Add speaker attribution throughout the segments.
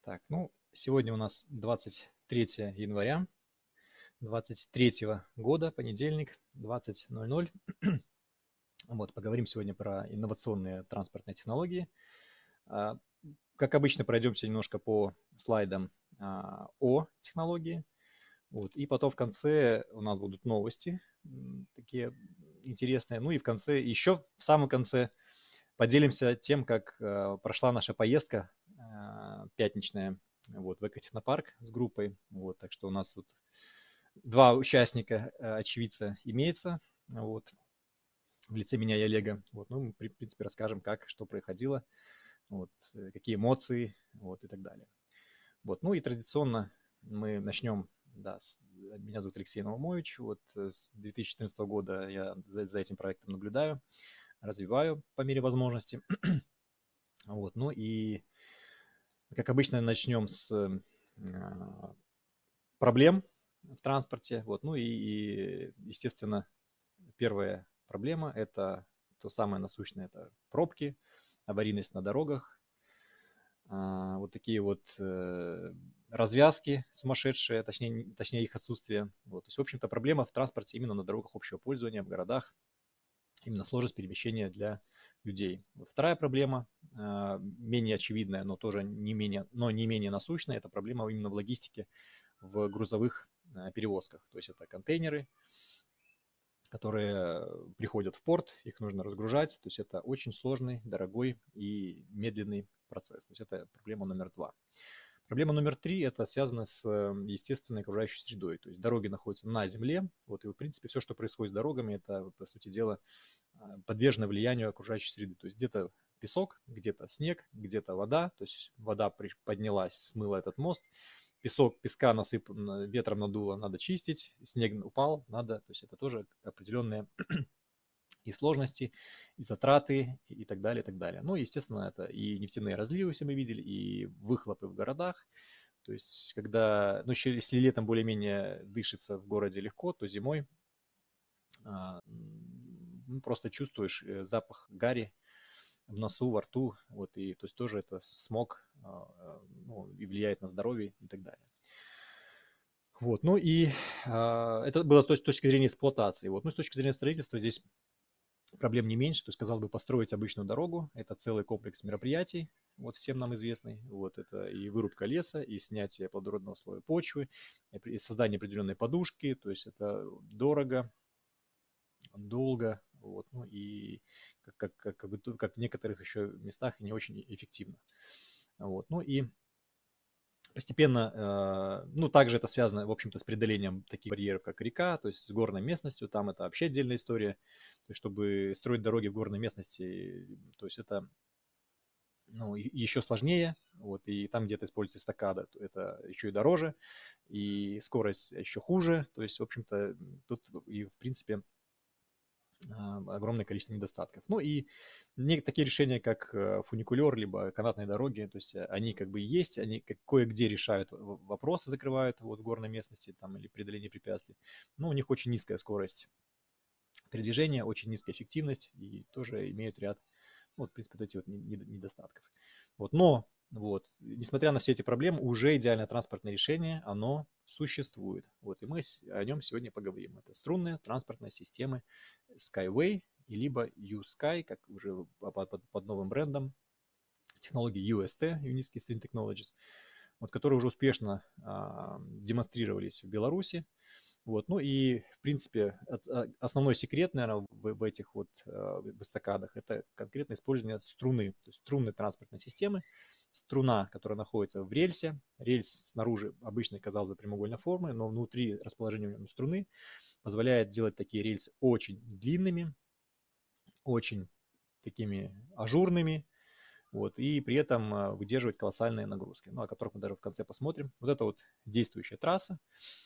Speaker 1: Так, ну, сегодня у нас 23 января 23 года, понедельник, 20:00. Вот, поговорим сегодня про инновационные транспортные технологии. А, Как обычно, пройдемся немножко по слайдам о технологии. Вот, и потом в конце у нас будут новости такие интересные. Ну и в конце, еще в самом конце поделимся тем, как прошла наша поездка пятничная вот, в экотехнопарк с группой. Вот, так что у нас тут два участника, очевидца имеется, вот, в лице меня и Олега. Вот, ну, мы, в принципе, расскажем, как, что происходило, вот, какие эмоции, вот, и так далее. Вот, ну и традиционно мы начнем, да, меня зовут Алексей Наумович, вот, с 2014 года я за этим проектом наблюдаю, развиваю по мере возможности. Вот, ну и, как обычно, начнем с проблем в транспорте. Вот, ну и, естественно, первая проблема – это то самое насущное, это пробки, аварийность на дорогах, вот такие вот развязки сумасшедшие, точнее их отсутствие. Вот. То есть, в общем-то, проблема в транспорте именно на дорогах общего пользования, в городах, именно сложность перемещения для людей. Вот вторая проблема, менее очевидная, но тоже не менее насущная, это проблема именно в логистике в грузовых перевозках. То есть это контейнеры, которые приходят в порт, их нужно разгружать. То есть это очень сложный, дорогой и медленный процесс. То есть это проблема номер два. Проблема номер три – это связано с естественной окружающей средой. То есть дороги находятся на земле. Вот, и, в принципе, все, что происходит с дорогами, это, по сути дела, подвержено влиянию окружающей среды. То есть где-то песок, где-то снег, где-то вода. То есть вода поднялась, смыла этот мост. Песка насыпан, ветром надуло, надо чистить. Снег упал, надо. То есть это тоже определенные и сложности, и затраты, и так далее, и так далее. Ну, естественно, это и нефтяные разливы, все мы видели, и выхлопы в городах. То есть, когда, ну, если летом более-менее дышится в городе легко, то зимой просто чувствуешь запах гари в носу, во рту, вот, и то есть тоже это смог, ну, и влияет на здоровье и так далее. Вот, ну и это было с точки зрения эксплуатации. Вот, ну, с точки зрения строительства здесь проблем не меньше. То есть, казалось бы, построить обычную дорогу – это целый комплекс мероприятий, вот всем нам известный. Вот это и вырубка леса, и снятие плодородного слоя почвы, и создание определенной подушки. То есть это дорого, долго, вот, ну и как в некоторых еще местах не очень эффективно. Вот, ну и постепенно, ну, также это связано, в общем-то, с преодолением таких барьеров, как река, то есть с горной местностью, там это вообще отдельная история. То есть, чтобы строить дороги в горной местности, то есть это, ну, еще сложнее, вот, и там где-то используется эстакада, это еще и дороже, и скорость еще хуже, то есть, в общем-то, тут и, в принципе, огромное количество недостатков. Ну и такие решения, как фуникулер, либо канатные дороги, то есть они как бы есть, они кое-где решают вопросы, закрывают вот в горной местности там, или преодоление препятствий, но у них очень низкая скорость передвижения, очень низкая эффективность и тоже имеют ряд, ну, вот, в принципе, вот эти вот недостатков. Вот, но вот, несмотря на все эти проблемы, уже идеальное транспортное решение, оно существует. Вот, и мы о нем сегодня поговорим. Это струнные транспортные системы Skyway, и либо USky, как уже под новым брендом, технологии UST, Unique String Technologies, вот, которые уже успешно демонстрировались в Беларуси. Вот, ну и, в принципе, основной секрет, наверное, в этих вот в эстакадах, это конкретно использование струны, то есть струнной транспортной системы. Струна, которая находится в рельсе, рельс снаружи обычной, казалось бы, прямоугольной формы, но внутри расположение струны позволяет делать такие рельсы очень длинными, очень такими ажурными, вот, и при этом выдерживать колоссальные нагрузки, ну, о которых мы даже в конце посмотрим. Вот это вот действующая трасса,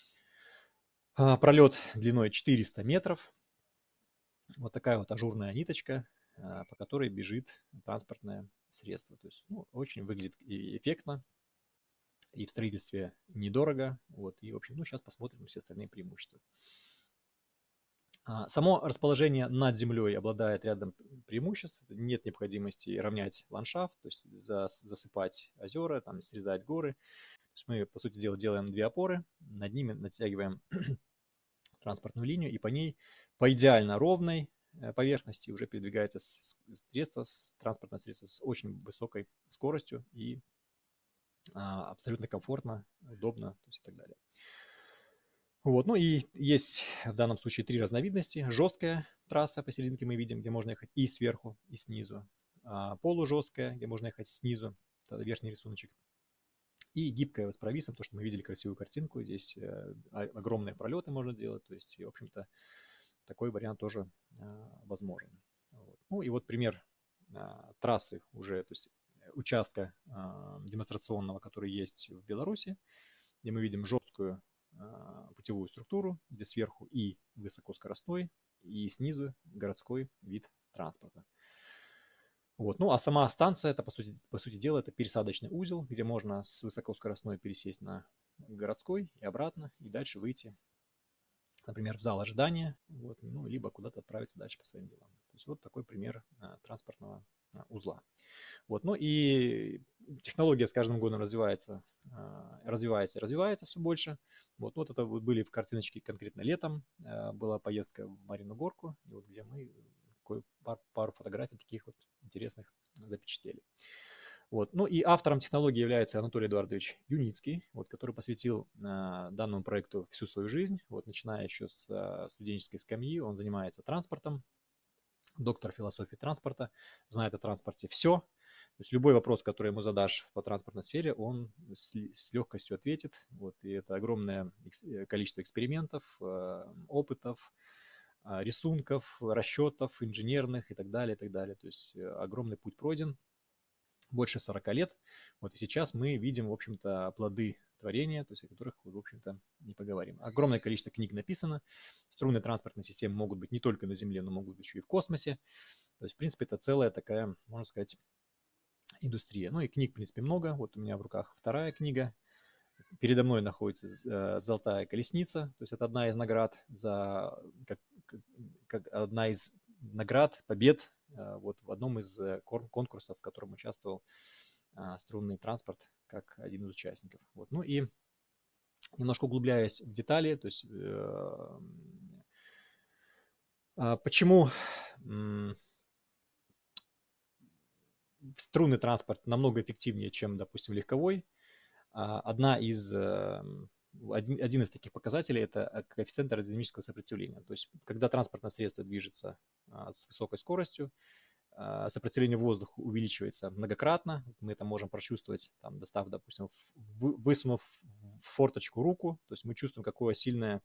Speaker 1: пролет длиной 400 метров, вот такая вот ажурная ниточка, по которой бежит транспортное средство. То есть, ну, очень выглядит и эффектно, и в строительстве недорого. Вот, и, в общем, ну, сейчас посмотрим все остальные преимущества. Само расположение над землей обладает рядом преимуществ. Нет необходимости равнять ландшафт, то есть засыпать озера, там, срезать горы. То есть мы, по сути дела, делаем две опоры, над ними натягиваем транспортную линию, и по ней, по идеально ровной поверхности уже передвигается транспортное средство с очень высокой скоростью и абсолютно комфортно, удобно, то есть и так далее. Вот. Ну и есть в данном случае три разновидности. Жесткая трасса посерединке мы видим, где можно ехать и сверху, и снизу. Полужесткая, где можно ехать снизу, это верхний рисуночек. И гибкая с провисом, то, что мы видели красивую картинку. Здесь огромные пролеты можно делать. То есть, в общем-то, такой вариант тоже возможен. Вот. Ну и вот пример трассы уже, то есть участка демонстрационного, который есть в Беларуси, где мы видим жесткую путевую структуру, где сверху и высокоскоростной, и снизу городской вид транспорта. Вот. Ну а сама станция, это по сути дела, это пересадочный узел, где можно с высокоскоростной пересесть на городской и обратно, и дальше выйти, например, в зал ожидания, вот, ну, либо куда-то отправиться дальше по своим делам. То есть вот такой пример транспортного узла. Вот. Ну и технология с каждым годом развивается все больше. Вот это вот были в картиночке конкретно летом. Была поездка в Марину Горку, и вот где мы пару фотографий таких вот интересных запечатлели. Вот. Ну и автором технологии является Анатолий Эдуардович Юницкий, вот, который посвятил данному проекту всю свою жизнь. Вот, начиная еще с студенческой скамьи, он занимается транспортом, доктор философии транспорта, знает о транспорте все. То есть любой вопрос, который ему задашь по транспортной сфере, он с легкостью ответит. Вот, и это огромное количество экспериментов, опытов, рисунков, расчетов инженерных и так далее, и так далее. То есть огромный путь пройден, больше 40 лет. Вот и сейчас мы видим, в общем-то, плоды творения, то есть о которых, в общем-то, не поговорим. Огромное количество книг написано. Струнные транспортные системы могут быть не только на Земле, но могут быть еще и в космосе. То есть, в принципе, это целая такая, можно сказать, индустрия. Ну и книг, в принципе, много. Вот у меня в руках вторая книга. Передо мной находится «Золотая колесница». То есть это одна из наград, как одна из наград, побед вот в одном из конкурсов, в котором участвовал струнный транспорт как один из участников. Вот. Ну и немножко углубляясь в детали, то есть почему струнный транспорт намного эффективнее, чем, допустим, легковой. Один из таких показателей – это коэффициент аэродинамического сопротивления. То есть, когда транспортное средство движется с высокой скоростью, сопротивление воздуха увеличивается многократно. Мы это можем прочувствовать, там, достав, допустим, высунув в форточку руку. То есть мы чувствуем, какое сильное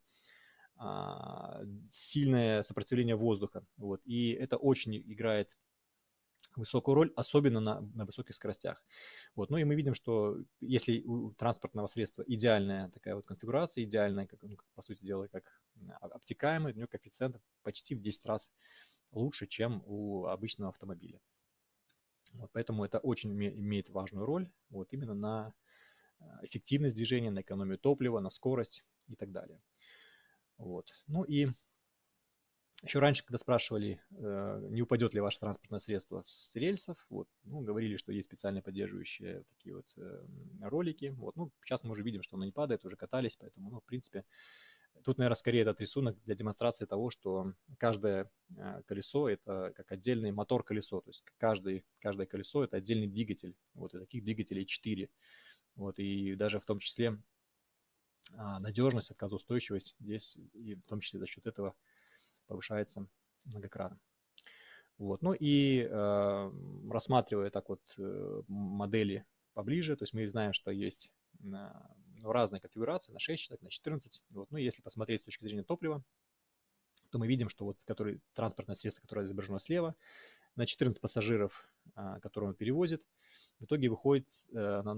Speaker 1: сопротивление воздуха. Вот. И это очень играет высокую роль, особенно на высоких скоростях. Вот. Ну и мы видим, что если у транспортного средства идеальная такая вот конфигурация, идеальная, по сути дела, как обтекаемый, у него коэффициент почти в 10 раз лучше, чем у обычного автомобиля. Вот, поэтому это очень имеет важную роль вот, именно на эффективность движения, на экономию топлива, на скорость и так далее. Вот. Ну и еще раньше, когда спрашивали, не упадет ли ваше транспортное средство с рельсов, вот, ну, говорили, что есть специально поддерживающие такие вот ролики. Вот, ну, сейчас мы уже видим, что оно не падает, уже катались, поэтому, ну, в принципе, тут, наверное, скорее этот рисунок для демонстрации того, что каждое колесо – это как отдельный мотор-колесо, то есть каждое колесо – это отдельный двигатель. Вот, и таких двигателей 4. Вот, и даже в том числе надежность, отказоустойчивость здесь, и в том числе за счет этого повышается многократно. Вот. Ну и рассматривая так вот модели поближе, то есть мы знаем, что есть разные конфигурации на 6 человек, на 14. Вот. Ну и если посмотреть с точки зрения топлива, то мы видим, что вот транспортное средство, которое изображено слева, на 14 пассажиров, которые он перевозит, в итоге выходит на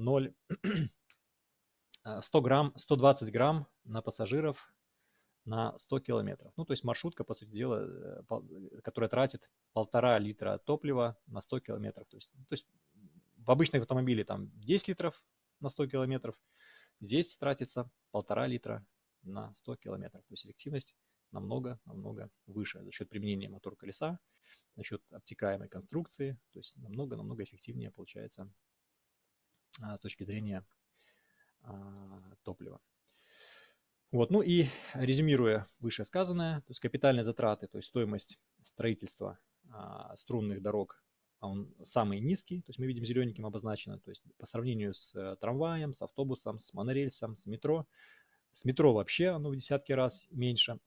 Speaker 1: 120 грамм на пассажиров на 100 километров. Ну, то есть маршрутка, по сути дела, которая тратит 1,5 литра топлива на 100 километров. То есть в обычном автомобиле там 10 литров на 100 километров, здесь тратится 1,5 литра на 100 километров. То есть эффективность намного выше за счет применения мотор-колеса, за счет обтекаемой конструкции, то есть намного эффективнее получается с точки зрения топлива. Вот, ну и резюмируя вышесказанное, то есть капитальные затраты, то есть стоимость строительства струнных дорог, он самый низкий, то есть мы видим зелененьким обозначено, то есть по сравнению с трамваем, с автобусом, с монорельсом, с метро. С метро вообще оно в десятки раз меньше,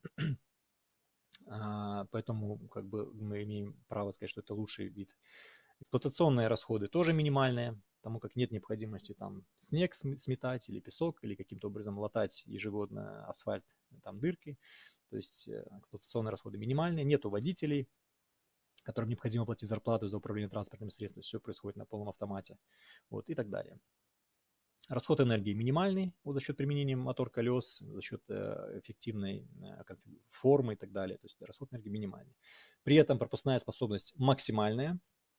Speaker 1: поэтому как бы мы имеем право сказать, что это лучший вид. Эксплуатационные расходы тоже минимальные, потому как нет необходимости там снег сметать или песок, или каким-то образом латать ежегодно асфальт, там дырки. То есть эксплуатационные расходы минимальные, нету водителей, которым необходимо платить зарплату за управление транспортными средствами, все происходит на полном автомате, вот, и так далее. Расход энергии минимальный вот, за счет применения мотор-колес, за счет эффективной формы и так далее. То есть расход энергии минимальный. При этом пропускная способность максимальная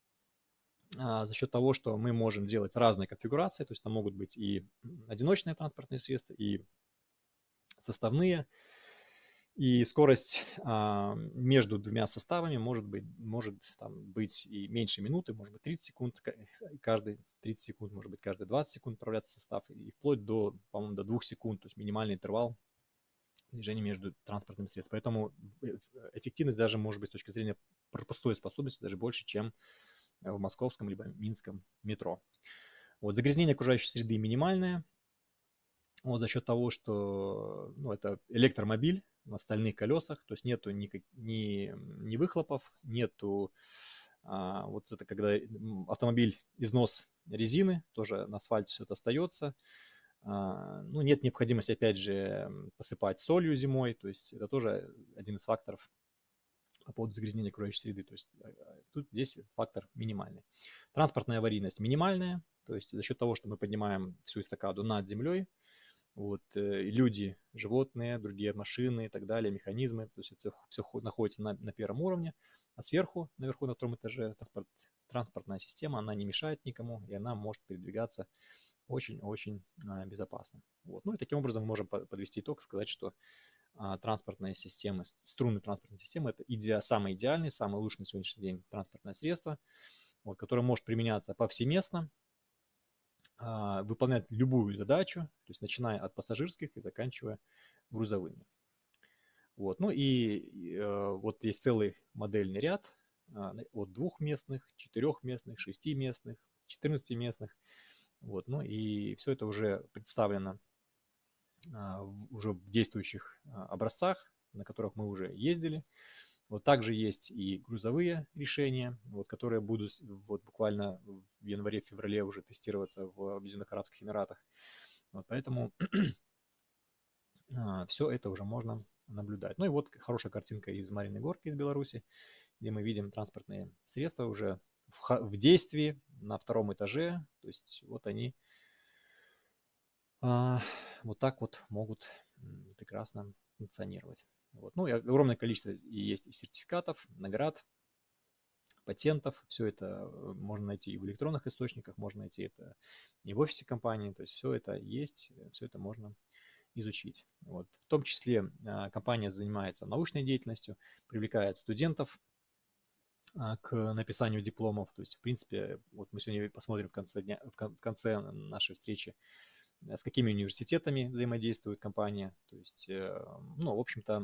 Speaker 1: за счет того, что мы можем делать разные конфигурации. То есть там могут быть и одиночные транспортные средства, и составные. И скорость между двумя составами может быть и меньше минуты, может быть 30 секунд, каждые 30 секунд, может быть каждые 20 секунд управляться состав, и вплоть до, по-моему, до 2 секунд, то есть минимальный интервал движения между транспортными средствами. Поэтому эффективность даже может быть с точки зрения пропускной способности даже больше, чем в московском либо минском метро. Вот, загрязнение окружающей среды минимальное. Вот, за счет того, что это электромобиль на стальных колесах, то есть нету ни выхлопов, нету вот это когда автомобиль износ резины, тоже на асфальте все это остается. Нет необходимости, опять же, посыпать солью зимой, то есть это тоже один из факторов по поводу загрязнения окружающей среды. То есть тут здесь фактор минимальный. Транспортная аварийность минимальная, то есть за счет того, что мы поднимаем всю эстакаду над землей, вот, люди, животные, другие машины и так далее, механизмы, то есть это все находится на первом уровне, а сверху, наверху, на втором этаже транспортная система, она не мешает никому, и она может передвигаться очень-очень безопасно. Вот. Ну и таким образом можем подвести итог, сказать, что транспортные системы, струнные транспортные системы это самое идеальное, самое лучшее на сегодняшний день транспортное средство, вот, которое может применяться повсеместно, выполнять любую задачу, то есть начиная от пассажирских и заканчивая грузовыми. Вот. Ну и вот есть целый модельный ряд от двухместных, четырехместных, шестиместных, 14-местных. Вот. Ну и все это уже представлено уже в действующих образцах, на которых мы уже ездили. Вот также есть и грузовые решения, вот, которые будут вот, буквально в январе-феврале уже тестироваться в Объединенных Арабских Эмиратах. Вот, поэтому все это уже можно наблюдать. Ну и вот хорошая картинка из Мариной Горки из Беларуси, где мы видим транспортные средства уже в действии на втором этаже. То есть вот они вот так вот могут прекрасно функционировать. Вот. Ну и огромное количество есть и сертификатов, наград, патентов. Все это можно найти и в электронных источниках, можно найти это и в офисе компании. То есть все это есть, все это можно изучить. Вот. В том числе компания занимается научной деятельностью, привлекает студентов к написанию дипломов. То есть, в принципе, вот мы сегодня посмотрим в конце нашей встречи, с какими университетами взаимодействует компания. То есть, в общем-то,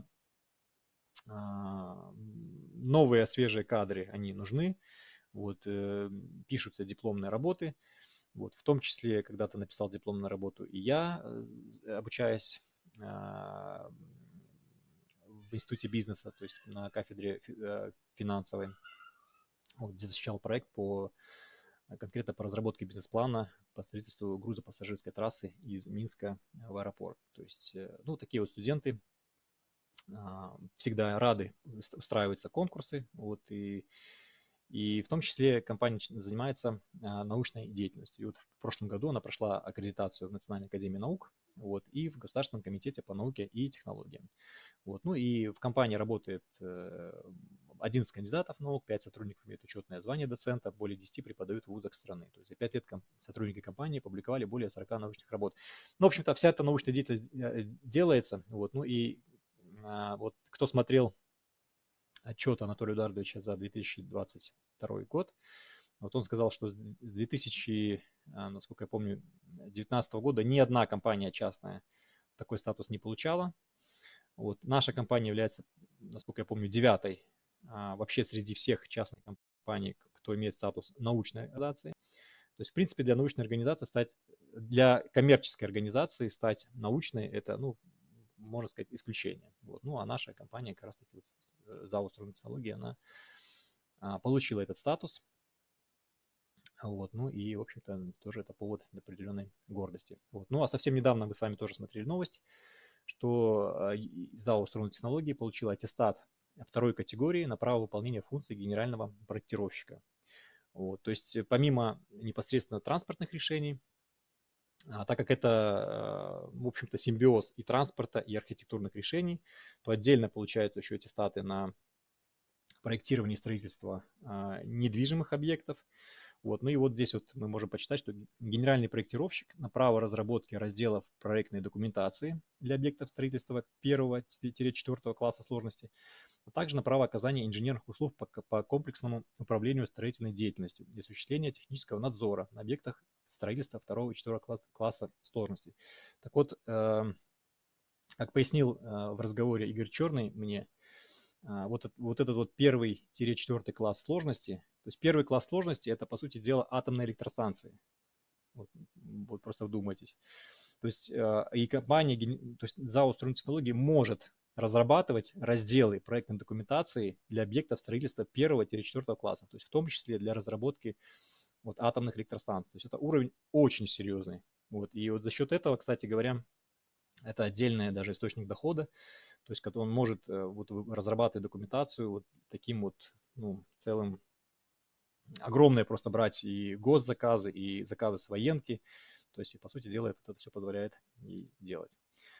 Speaker 1: новые свежие кадры, они нужны. Вот, пишутся дипломные работы. Вот, в том числе, когда-то написал дипломную работу и я, обучаясь в институте бизнеса, то есть на кафедре финансовой, вот, где защищал проект конкретно по разработке бизнес-плана по строительству грузопассажирской трассы из Минска в аэропорт. То есть, такие вот студенты всегда рады устраиваются конкурсы, вот, и в том числе компания занимается научной деятельностью. И вот в прошлом году она прошла аккредитацию в Национальной академии наук, вот, и в Государственном комитете по науке и технологиям. Вот, ну и в компании работает 11 кандидатов наук, 5 сотрудников имеют учетное звание доцента, более 10 преподают в вузах страны. То есть за 5 лет сотрудники компании публиковали более 40 научных работ. Ну, в общем-то, вся эта научная деятельность делается, вот, ну и Вот кто смотрел отчет Анатолия Эдуардовича за 2022 год, вот он сказал, что с 2000, насколько я помню, 2019 года ни одна компания частная такой статус не получала. Вот наша компания является, насколько я помню, 9-й вообще среди всех частных компаний, кто имеет статус научной организации. То есть, в принципе, для научной организации для коммерческой организации стать научной, это, ну, можно сказать, исключение. Вот. Ну, а наша компания, как раз таки, ЗАО «Струнтехнологии», она получила этот статус. Вот. Ну и, в общем-то, тоже это повод для определенной гордости. Вот. Ну, а совсем недавно мы с вами тоже смотрели новость, что ЗАО «Струнтехнологии» получила аттестат второй категории на право выполнения функций генерального проектировщика. Вот. То есть помимо непосредственно транспортных решений, так как это, в общем-то, симбиоз и транспорта, и архитектурных решений, то отдельно получают еще аттестаты на проектирование и строительство недвижимых объектов. Вот. Ну и вот здесь вот мы можем почитать, что генеральный проектировщик на право разработки разделов проектной документации для объектов строительства 1-4 класса сложности, а также на право оказания инженерных услуг по комплексному управлению строительной деятельностью и осуществления технического надзора на объектах строительства 2 и 4 класса сложности. Так вот, как пояснил в разговоре Игорь Черный мне, вот этот вот 1-4 класс сложности, то есть 1 класс сложности это, по сути дела, атомные электростанции. Вот просто вдумайтесь. То есть и компания, то есть ЗАО «Струнтехнологии» может разрабатывать разделы проектной документации для объектов строительства 1-4 класса, то есть в том числе для разработки вот атомных электростанций. То есть это уровень очень серьезный. Вот. И вот за счет этого, кстати говоря, это отдельный даже источник дохода. То есть он может вот разрабатывать документацию вот таким вот, ну, целым, огромное просто брать и госзаказы, и заказы с военки. То есть, и, по сути дела, это все позволяет и делать.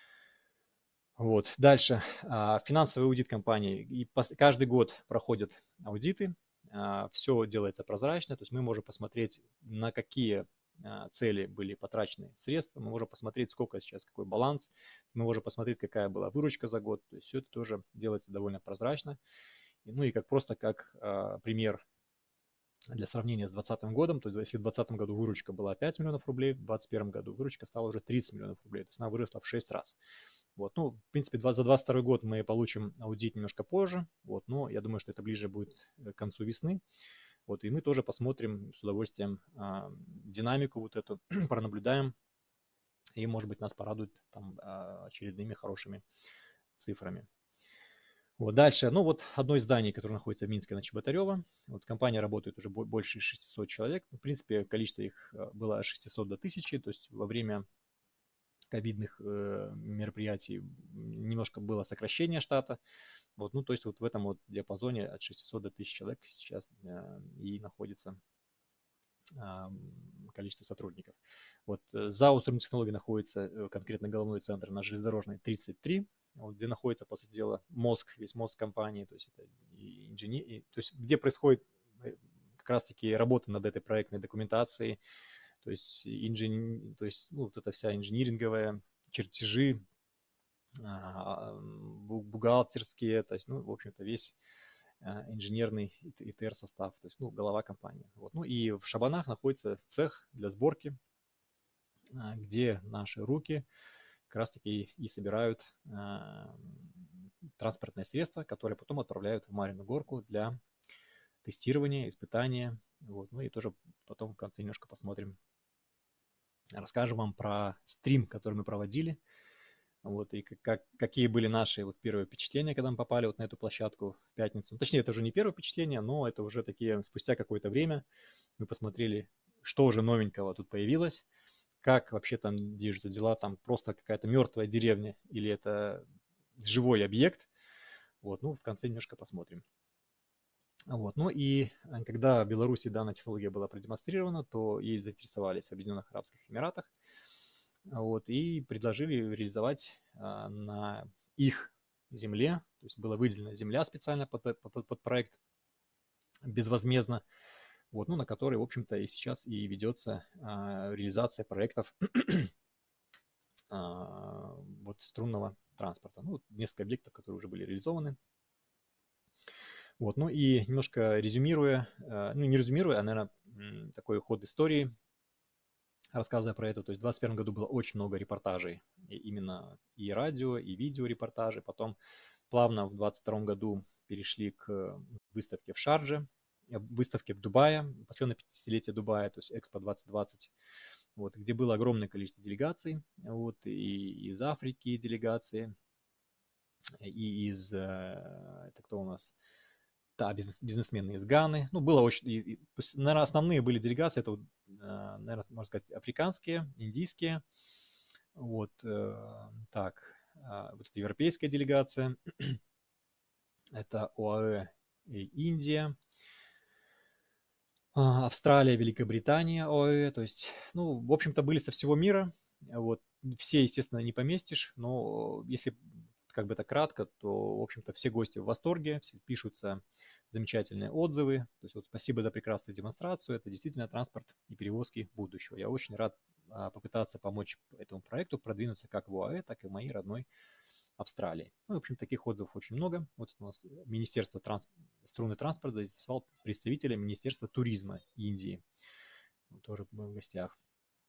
Speaker 1: Вот. Дальше. Финансовый аудит компании. И каждый год проходят аудиты. Все делается прозрачно. То есть мы можем посмотреть, на какие цели были потрачены средства. Мы можем посмотреть, сколько сейчас, какой баланс. Мы можем посмотреть, какая была выручка за год. То есть все это тоже делается довольно прозрачно. Ну и как пример для сравнения с 2020 годом, то есть если в 2020 году выручка была 5 миллионов рублей, в 2021 году выручка стала уже 30 миллионов рублей, то есть она выросла в 6 раз. Вот. Ну, в принципе, за 2022 год мы получим аудит немножко позже, вот, но я думаю, что это ближе будет к концу весны. Вот, и мы тоже посмотрим с удовольствием динамику вот эту, пронаблюдаем, и, может быть, нас порадует там очередными хорошими цифрами. Вот дальше, ну вот одно из зданий, которое находится в Минске на Чеботарева. Вот компания работает уже больше 600 человек. В принципе, количество их было от 600 до 1000, то есть во время ковидных мероприятий немножко было сокращение штата. Вот, ну то есть вот в этом вот диапазоне от 600 до 1000 человек сейчас и находится количество сотрудников. Вот ЗАО «Струнтехнологии» находится конкретно головной центр на Железнодорожной 33, вот, где находится, по сути дела, весь мозг компании, то есть это то есть где происходит как раз-таки работа над этой проектной документацией, то есть, ну, вот эта вся инжиниринговая, чертежи, бухгалтерские, то есть, ну, в общем-то, весь инженерный ИТР состав, то есть, ну, голова компании. Вот. Ну и в Шабанах находится цех для сборки, где наши руки как раз-таки и собирают транспортные средства, которые потом отправляют в Марьину Горку для тестирования, испытания. Вот. Ну и тоже потом в конце немножко посмотрим, расскажем вам про стрим, который мы проводили. Вот, и какие были наши вот первые впечатления, когда мы попали вот на эту площадку в пятницу. Ну, точнее, это уже не первое впечатление, но это уже такие, спустя какое-то время мы посмотрели, что уже новенького тут появилось, как вообще там движутся дела, там просто какая-то мертвая деревня или это живой объект. Вот, ну, в конце немножко посмотрим. Вот, ну и когда в Беларуси данная технология была продемонстрирована, то ей заинтересовались в Объединенных Арабских Эмиратах. Вот, и предложили реализовать на их земле, то есть была выделена земля специально под проект безвозмездно, вот, ну, на которой, в общем-то, и сейчас и ведется реализация проектов вот струнного транспорта. Ну, несколько объектов, которые уже были реализованы. Вот, ну и немножко резюмируя, ну не резюмируя, а, наверное, такой ход истории, рассказывая про это, то есть в 2021 году было очень много репортажей, именно и радио, и видеорепортажи. Потом плавно в 2022 году перешли к выставке в Шардже, выставке в Дубае, посвященной 50-летию Дубая, то есть Экспо 2020, вот, где было огромное количество делегаций, вот, и из Африки делегации, и из, это кто у нас, да, бизнесмены из Ганы. Ну, было очень, наверное, основные были делегации, это, наверное, можно сказать, африканские, индийские, вот, так, вот эта европейская делегация, это ОАЭ и Индия, Австралия, Великобритания, ОАЭ, то есть, ну, в общем-то, были со всего мира, вот, все, естественно, не поместишь, но если как бы это кратко, то, в общем-то, все гости в восторге, все пишутся замечательные отзывы, то есть вот спасибо за прекрасную демонстрацию, это действительно транспорт и перевозки будущего. Я очень рад попытаться помочь этому проекту продвинуться как в ОАЭ, так и в моей родной Австралии. Ну, в общем, таких отзывов очень много. Вот у нас Министерство струнный транспорт заинтересовал представителя Министерства туризма Индии. Он тоже был в гостях.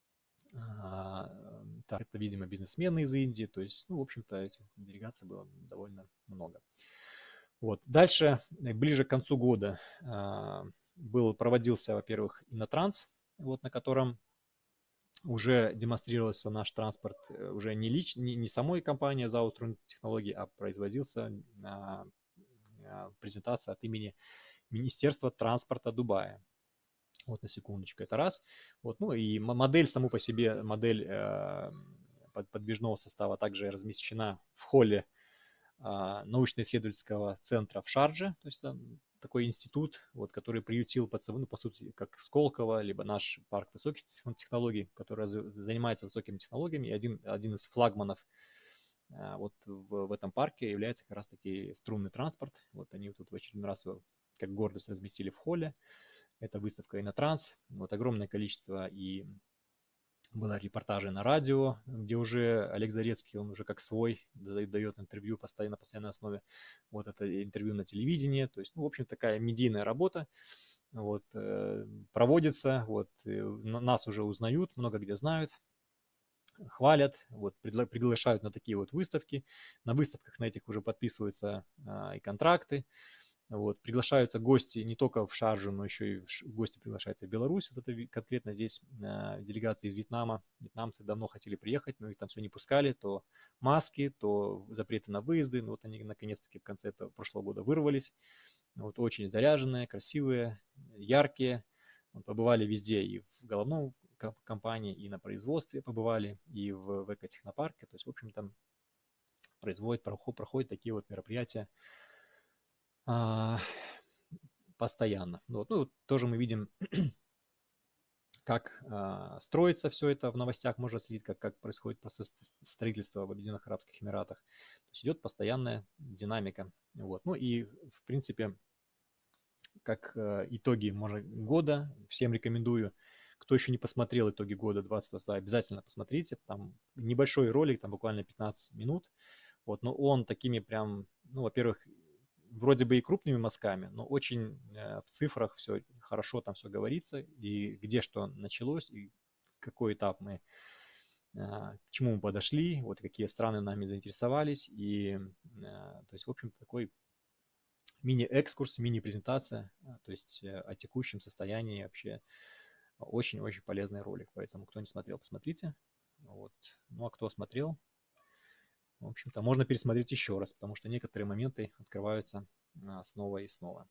Speaker 1: Так, это, видимо, бизнесмены из Индии. То есть, ну, в общем-то, этих делегаций было довольно много. Вот. Дальше, ближе к концу года, проводился, во-первых, Иннотранс, вот, на котором уже демонстрировался наш транспорт уже не самой компании ЗАО «Трунит технологии», а производился презентация от имени Министерства транспорта Дубая. Вот на секундочку, это раз. Вот, ну и модель саму по себе, модель подвижного состава также размещена в холле научно-исследовательского центра в Шардже, то есть там такой институт, вот, который приютил под собой, ну, по сути, как Сколково, либо наш парк высоких технологий, который занимается высокими технологиями, и один из флагманов вот в этом парке является как раз-таки струнный транспорт. Вот они тут в очередной раз его как гордость разместили в холле. Это выставка Иннотранс. Вот огромное количество и было репортажи на радио, где уже Олег Зарецкий, он уже как свой дает интервью на постоянной основе. Вот это интервью на телевидении. То есть, ну, в общем, такая медийная работа вот, проводится. Вот, нас уже узнают, много где знают, хвалят, вот, приглашают на такие вот выставки. На выставках на этих уже подписываются и контракты. Вот, приглашаются гости не только в Шарджу, но еще и гости приглашаются в Беларусь. Вот это конкретно здесь делегации из Вьетнама. Вьетнамцы давно хотели приехать, но их там все не пускали. То маски, то запреты на выезды. Но вот они наконец-таки в конце прошлого года вырвались. Вот, очень заряженные, красивые, яркие. Вот, побывали везде, и в головном компании, и на производстве побывали, и в экотехнопарке. То есть, в общем, там проходят такие вот мероприятия постоянно. Вот. Ну, тоже мы видим, как строится все это в новостях, можно следить, как происходит процесс строительства в Объединенных Арабских Эмиратах. То есть идет постоянная динамика. Вот. Ну и, в принципе, как итоги, может, года, всем рекомендую. Кто еще не посмотрел итоги года 2022, обязательно посмотрите. Там небольшой ролик, там буквально 15 минут. Вот, но он такими прям, ну, во-первых, вроде бы и крупными мазками, но очень в цифрах все хорошо там все говорится, и где что началось, и какой этап мы, к чему мы подошли, вот какие страны нами заинтересовались, и то есть, в общем-то, такой мини-экскурс, мини-презентация, то есть о текущем состоянии вообще очень-очень полезный ролик, поэтому кто не смотрел, посмотрите. Вот. Ну а кто смотрел, в общем-то, можно пересмотреть еще раз, потому что некоторые моменты открываются снова и снова.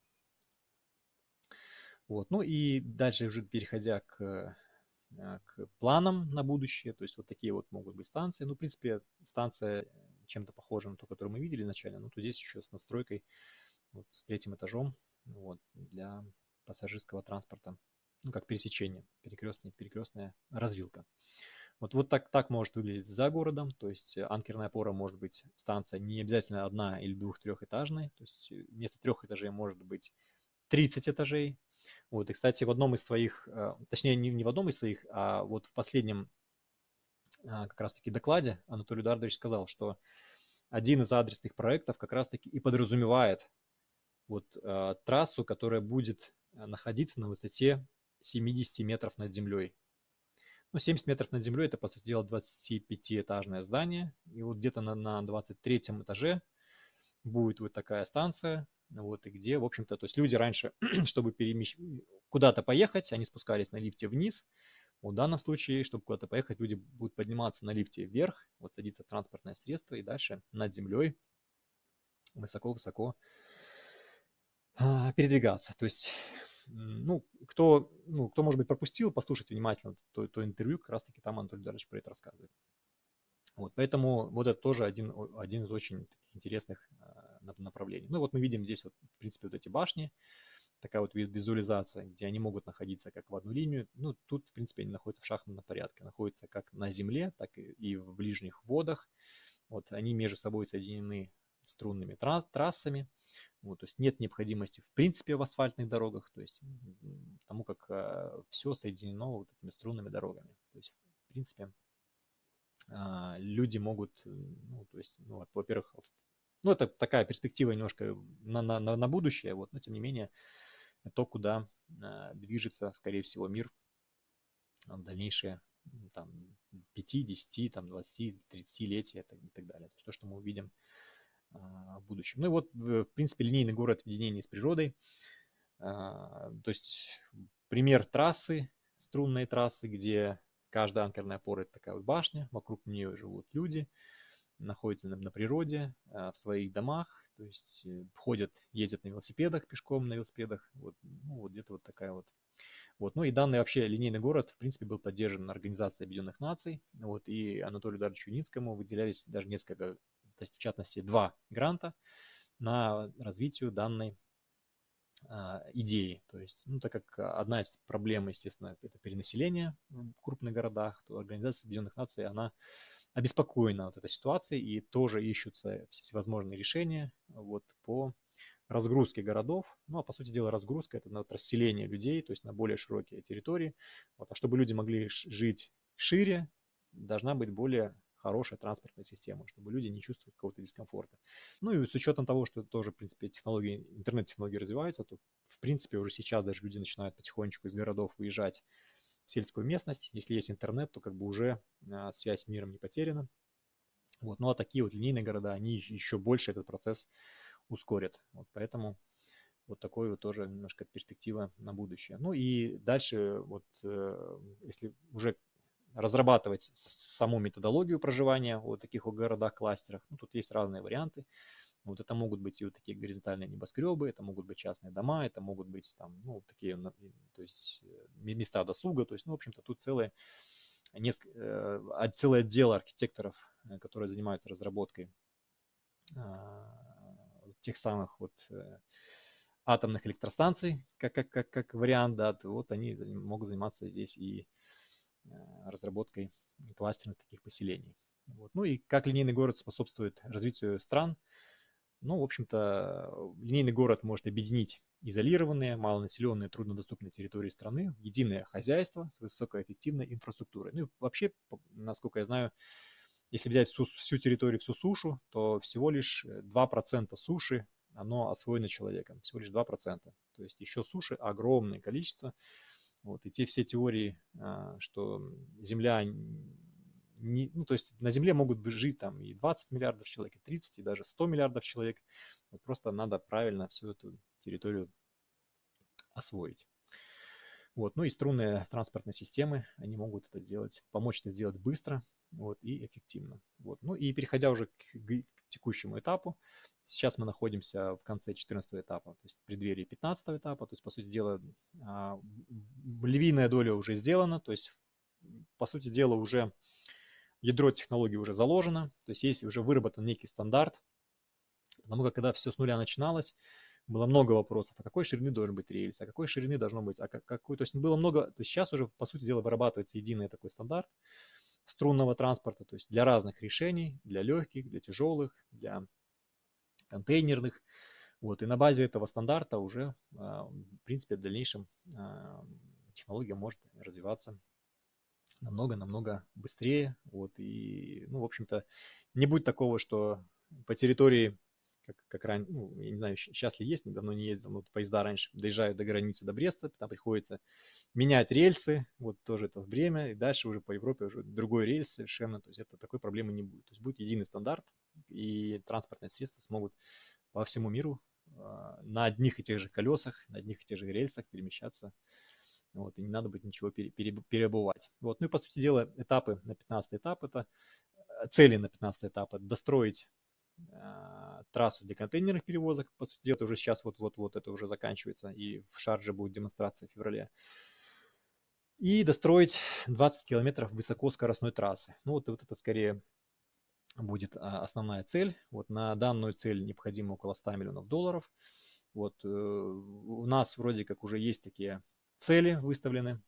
Speaker 1: Вот. Ну и дальше уже переходя к планам на будущее, то есть вот такие вот могут быть станции. Ну, в принципе, станция чем-то похожа на ту, которую мы видели изначально, но тут здесь еще с настройкой, вот, с 3-м этажом, вот, для пассажирского транспорта, ну, как пересечение, перекрестная развилка. Вот так может выглядеть за городом, то есть анкерная опора может быть станция не обязательно 1- или 2-3-этажной, то есть вместо 3 этажей может быть 30 этажей. Вот, и, кстати, в одном из своих, точнее, не в одном из своих, а вот в последнем как раз-таки докладе Анатолий Эдуардович сказал, что один из адресных проектов как раз-таки и подразумевает вот трассу, которая будет находиться на высоте 70 метров над землей. Ну, 70 метров над землей – это, по сути дела, 25-этажное здание. И вот где-то на 23-м этаже будет вот такая станция, вот, и где, в общем-то, то есть люди раньше, чтобы куда-то поехать, они спускались на лифте вниз. В данном случае, чтобы куда-то поехать, люди будут подниматься на лифте вверх, вот садится в транспортное средство и дальше над землей высоко-высоко передвигаться. То есть, кто, может быть, пропустил, послушайте внимательно то интервью, как раз-таки там Анатолий Эдуардович про это рассказывает. Вот, поэтому вот это тоже один из очень таких интересных направлений. Ну вот мы видим здесь вот, в принципе, вот эти башни, такая вот визуализация, где они могут находиться как в одну линию. Ну, тут, в принципе, они находятся в шахматном порядке. Находятся как на земле, так и в ближних водах. Вот они между собой соединены струнными трассами. Вот, то есть нет необходимости, в принципе, в асфальтных дорогах, то есть потому как все соединено вот этими струнными дорогами. То есть, в принципе, люди могут, то есть, во-первых, это такая перспектива немножко на будущее, вот, но тем не менее, то, куда движется, скорее всего, мир в дальнейшие там, 5, 10, там, 20, 30-летия и так далее. То есть то, что мы увидим в будущем. Ну и вот, в принципе, линейный город в единении с природой. То есть пример трассы, струнной трассы, где каждая анкерная опора – это такая вот башня, вокруг нее живут люди, находятся на природе, в своих домах, то есть ходят, ездят на велосипедах, пешком на велосипедах, вот, вот где-то вот такая вот. Вот. Ну и данный вообще линейный город, в принципе, был поддержан Организацией Объединенных Наций, вот, и Анатолию Эдуардовичу Юницкому выделялись даже несколько, то есть в частности 2 гранта на развитие данной идеи. То есть, так как одна из проблем, естественно, это перенаселение в крупных городах, то Организация Объединенных Наций, она обеспокоена вот этой ситуацией и тоже ищутся всевозможные решения вот, по разгрузке городов. Ну, а по сути дела разгрузка – это вот расселение людей, то есть на более широкие территории. Вот, а чтобы люди могли жить шире, должна быть более хорошая транспортная система, чтобы люди не чувствовали какого-то дискомфорта. Ну и с учетом того, что тоже, в принципе, интернет-технологии развиваются, то, в принципе, уже сейчас даже люди начинают потихонечку из городов выезжать в сельскую местность. Если есть интернет, то как бы уже связь с миром не потеряна. Вот. Ну а такие вот линейные города, они еще больше этот процесс ускорят. Вот поэтому вот такой вот тоже немножко перспектива на будущее. Ну и дальше вот если уже разрабатывать саму методологию проживания в вот таких вот городах-кластерах, тут есть разные варианты. Вот это могут быть и вот такие горизонтальные небоскребы, это могут быть частные дома, это могут быть там, такие, то есть места досуга, то есть, в общем-то, тут целый отдел архитекторов, которые занимаются разработкой тех самых вот атомных электростанций, как вариант, да, то вот они могут заниматься здесь и разработкой кластерных таких поселений. Вот. Ну и как линейный город способствует развитию стран, в общем-то, линейный город может объединить изолированные, малонаселенные, труднодоступные территории страны в единое хозяйство с высокоэффективной инфраструктурой. Ну и вообще, насколько я знаю, если взять всю территорию, всю сушу, то всего лишь 2% суши, оно освоено человеком, всего лишь 2%. То есть еще суши огромное количество. Вот, и все теории, что Земля то есть на Земле могут жить там и 20 миллиардов человек, и 30, и даже 100 миллиардов человек. Вот просто надо правильно всю эту территорию освоить. Вот. Ну и струнные транспортные системы, они могут это делать, помочь это сделать быстро вот, и эффективно. Вот. Ну и переходя уже к текущему этапу, сейчас мы находимся в конце 14 этапа, то есть в преддверии 15 этапа, то есть, по сути дела, львиная доля уже сделана, то есть, по сути дела, уже ядро технологий уже заложено, то есть уже выработан некий стандарт, потому как когда все с нуля начиналось, было много вопросов, а какой ширины должен быть рельс, а какой ширины должно быть, то есть было много, то есть сейчас уже, по сути дела, вырабатывается единый такой стандарт струнного транспорта, то есть для разных решений, для легких, для тяжелых, для контейнерных, вот, и на базе этого стандарта уже, в принципе, в дальнейшем технология может развиваться намного-намного быстрее, вот, и, в общем-то, не будет такого, что по территории, как раньше, ну, я не знаю, сейчас ли есть, давно не ездил, но поезда раньше доезжают до границы, до Бреста, там приходится менять рельсы, вот тоже это время, и дальше уже по Европе уже другой рельс совершенно, то есть это такой проблемы не будет. То есть будет единый стандарт, и транспортные средства смогут по всему миру на одних и тех же колесах, на одних и тех же рельсах перемещаться. Вот, и не надо будет ничего переобувать. Вот, ну и по сути дела этапы на 15 этап это цели на 15 этап это достроить трассу для контейнерных перевозок. По сути дела, это уже сейчас вот это уже заканчивается, и в Шардже будет демонстрация в феврале. И достроить 20 километров высокоскоростной трассы. Ну вот это скорее будет основная цель. Вот на данную цель необходимо около $100 миллионов. Вот у нас вроде как уже есть такие цели выставлены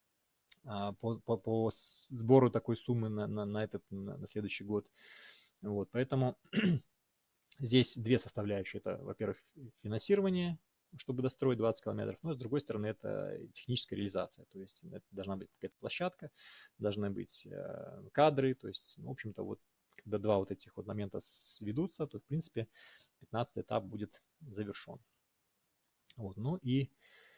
Speaker 1: по сбору такой суммы на следующий год. Вот, поэтому здесь две составляющие. Это, во-первых, финансирование, чтобы достроить 20 километров, но с другой стороны это техническая реализация. То есть это должна быть какая-то площадка, должны быть кадры. То есть, в общем-то, вот когда два вот этих вот момента сведутся, то, в принципе, 15 этап будет завершен. Вот, ну и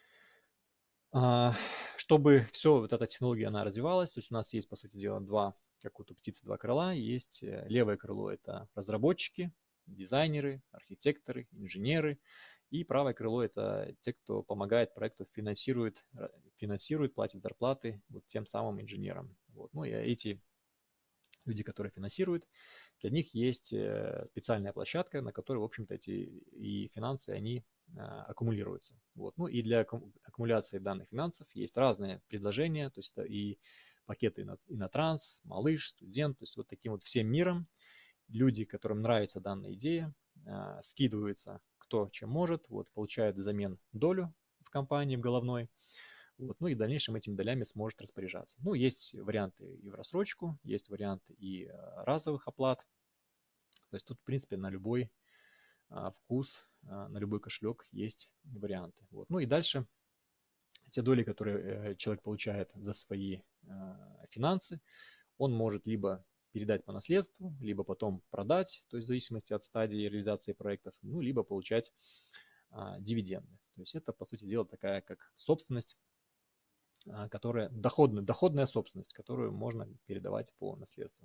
Speaker 1: чтобы все, вот эта технология, она развивалась, то есть у нас есть, по сути дела, два, как вот у птицы, два крыла. Есть левое крыло – это разработчики, дизайнеры, архитекторы, инженеры. И правое крыло – это те, кто помогает проекту, финансирует, платит зарплаты вот тем самым инженерам. Вот. Ну и эти люди, которые финансируют, для них есть специальная площадка, на которой, в общем-то, эти и финансы, они аккумулируются. Вот. Ну и для аккумуляции данных финансов есть разные предложения, то есть это и пакеты Инотранс, Малыш, Студент, то есть вот таким вот всем миром люди, которым нравится данная идея, скидываются кто чем может, вот, получают взамен долю в компании, в головной, вот, ну и в дальнейшем этими долями сможет распоряжаться. Ну, есть варианты и в рассрочку, есть варианты и разовых оплат. То есть тут, в принципе, на любой вкус, на любой кошелек есть варианты. Вот. Ну и дальше те доли, которые человек получает за свои финансы, он может либо передать по наследству, либо потом продать, то есть в зависимости от стадии реализации проектов, ну, либо получать дивиденды. То есть это, по сути дела, такая как собственность, которая доходная собственность, которую можно передавать по наследству.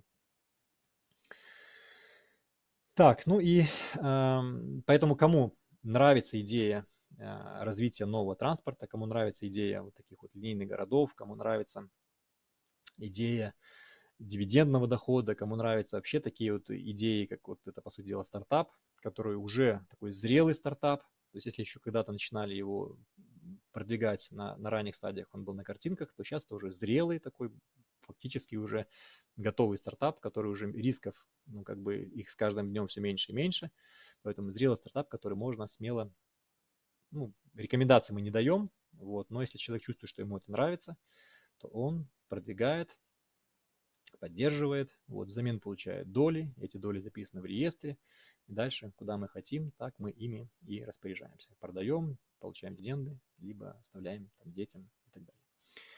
Speaker 1: Так, ну и поэтому кому нравится идея развития нового транспорта, кому нравится идея вот таких вот линейных городов, кому нравится идея дивидендного дохода, кому нравятся вообще такие вот идеи, как вот это, по сути дела, стартап, который уже такой зрелый стартап. То есть если еще когда-то начинали его продвигать на ранних стадиях, он был на картинках, то сейчас это уже зрелый такой, фактически уже готовый стартап, который уже рисков, ну, как бы их с каждым днем все меньше и меньше. Поэтому зрелый стартап, который можно смело, ну, рекомендации мы не даем, вот, но если человек чувствует, что ему это нравится, то он продвигает, поддерживает, вот, взамен получает доли, эти доли записаны в реестре, и дальше, куда мы хотим, так мы ими и распоряжаемся. Продаем, получаем дивиденды, либо оставляем там детям и так далее.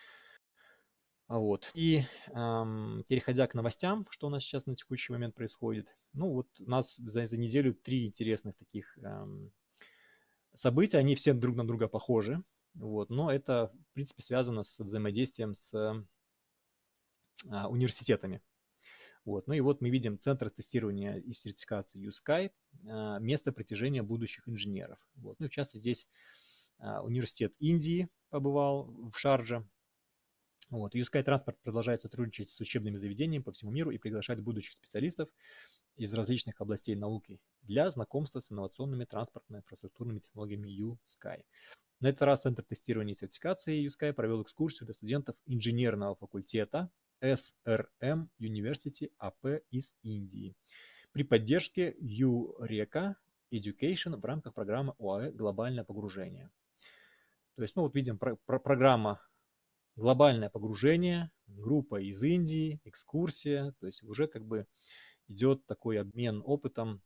Speaker 1: Вот. И переходя к новостям, что у нас сейчас на текущий момент происходит. Ну вот у нас за неделю 3 интересных таких события, они все друг на друга похожи, вот, но это, в принципе, связано с взаимодействием с университетами. Вот. Ну и вот мы видим центр тестирования и сертификации USky, место притяжения будущих инженеров. Вот. Ну и в частности здесь университет Индии побывал в Шардже. Вот. USky Транспорт продолжает сотрудничать с учебными заведениями по всему миру и приглашает будущих специалистов из различных областей науки для знакомства с инновационными транспортно-инфраструктурными технологиями USky. На этот раз Центр тестирования и сертификации USky провел экскурсию для студентов инженерного факультета SRM University AP из Индии при поддержке Eureka Education в рамках программы ОАЭ «Глобальное погружение». То есть, ну вот видим, программа «Глобальное погружение», группа из Индии, экскурсия, то есть уже как бы идет такой обмен опытом,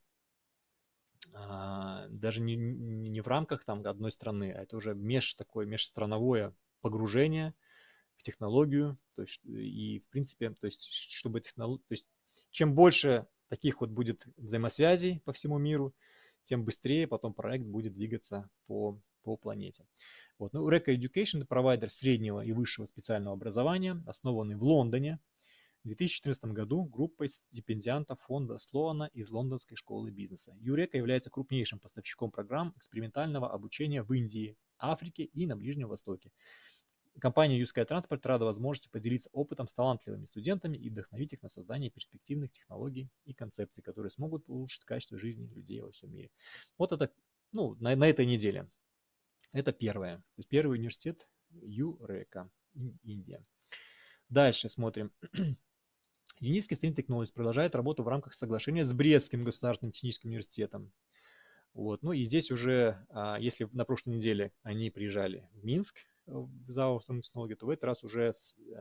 Speaker 1: даже не в рамках там одной страны, а это уже межстрановое погружение в технологию, то есть и в принципе, то есть чтобы то есть чем больше таких вот будет взаимосвязей по всему миру, тем быстрее потом проект будет двигаться по планете. Вот. Ну, Reka Education – это провайдер среднего и высшего специального образования, основанный в Лондоне в 2014 году группой стипендиантов фонда Слоана из Лондонской школы бизнеса. Eureka является крупнейшим поставщиком программ экспериментального обучения в Индии, Африке и на Ближнем Востоке. Компания USky Transport рада возможности поделиться опытом с талантливыми студентами и вдохновить их на создание перспективных технологий и концепций, которые смогут улучшить качество жизни людей во всем мире. Вот это, ну, на этой неделе. Это первое. То есть первый университет Eureka, Индия. Дальше смотрим. Юницкий Stain Technologies продолжает работу в рамках соглашения с Брестским государственным техническим университетом. Вот. Ну и здесь уже, если на прошлой неделе они приезжали в Минск, в ЗАО «Автономные технологии», то в этот раз уже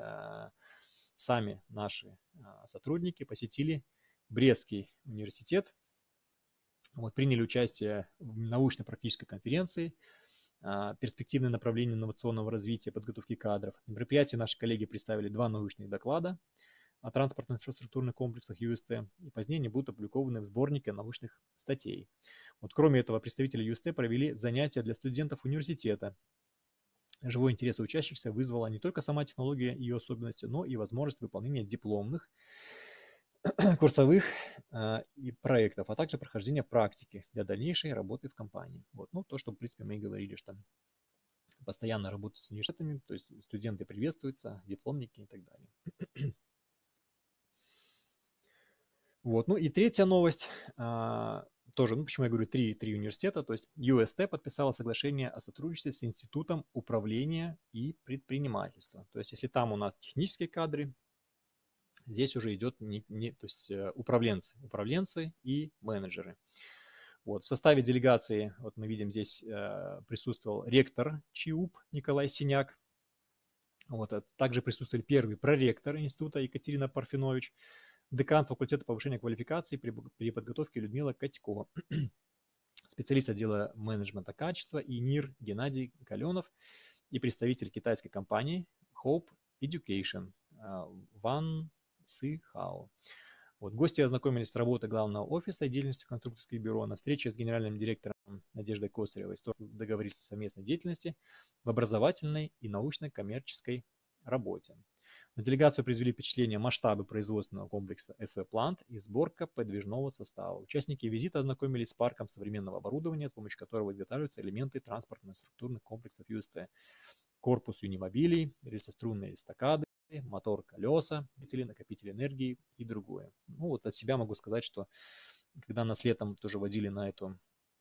Speaker 1: сами наши сотрудники посетили Брестский университет, вот, приняли участие в научно-практической конференции «Перспективные направления инновационного развития, подготовки кадров». На мероприятии наши коллеги представили 2 научных доклада о транспортно-инфраструктурных комплексах UST, и позднее они будут опубликованы в сборнике научных статей. Вот, кроме этого, представители UST провели занятия для студентов университета. Живой интерес у учащихся вызвала не только сама технология и ее особенности, но и возможность выполнения дипломных, курсовых и проектов, а также прохождения практики для дальнейшей работы в компании. Вот. Ну, то, что, в принципе, мы и говорили, что постоянно работают с университетами, то есть студенты приветствуются, дипломники и так далее. Вот. Ну и третья новость, тоже, ну почему я говорю три университета, то есть UST подписала соглашение о сотрудничестве с Институтом управления и предпринимательства. То есть если там у нас технические кадры, здесь уже идет то есть управленцы и менеджеры. Вот. В составе делегации, вот мы видим здесь, присутствовал ректор ЧИУП Николай Синяк. Вот. Также присутствовали первый проректор института Екатерина Парфенович, декан факультета повышения квалификации при подготовке Людмила Катько, специалист отдела менеджмента качества и НИР Геннадий Каленов и представитель китайской компании Hope Education Ван Сыхао. Вот. Гости ознакомились с работой главного офиса и деятельностью конструкторских бюро. На встрече с генеральным директором Надеждой Косаревой договорились о совместной деятельности в образовательной и научно-коммерческой работе. На делегацию произвели впечатление масштабы производственного комплекса SV Plant и сборка подвижного состава. Участники визита ознакомились с парком современного оборудования, с помощью которого изготавливаются элементы транспортно-структурных комплексов UST. Корпус юнимобилей, рельсострунные эстакады, мотор, колеса, накопители энергии и другое. Ну вот от себя могу сказать, что когда нас летом тоже водили на эту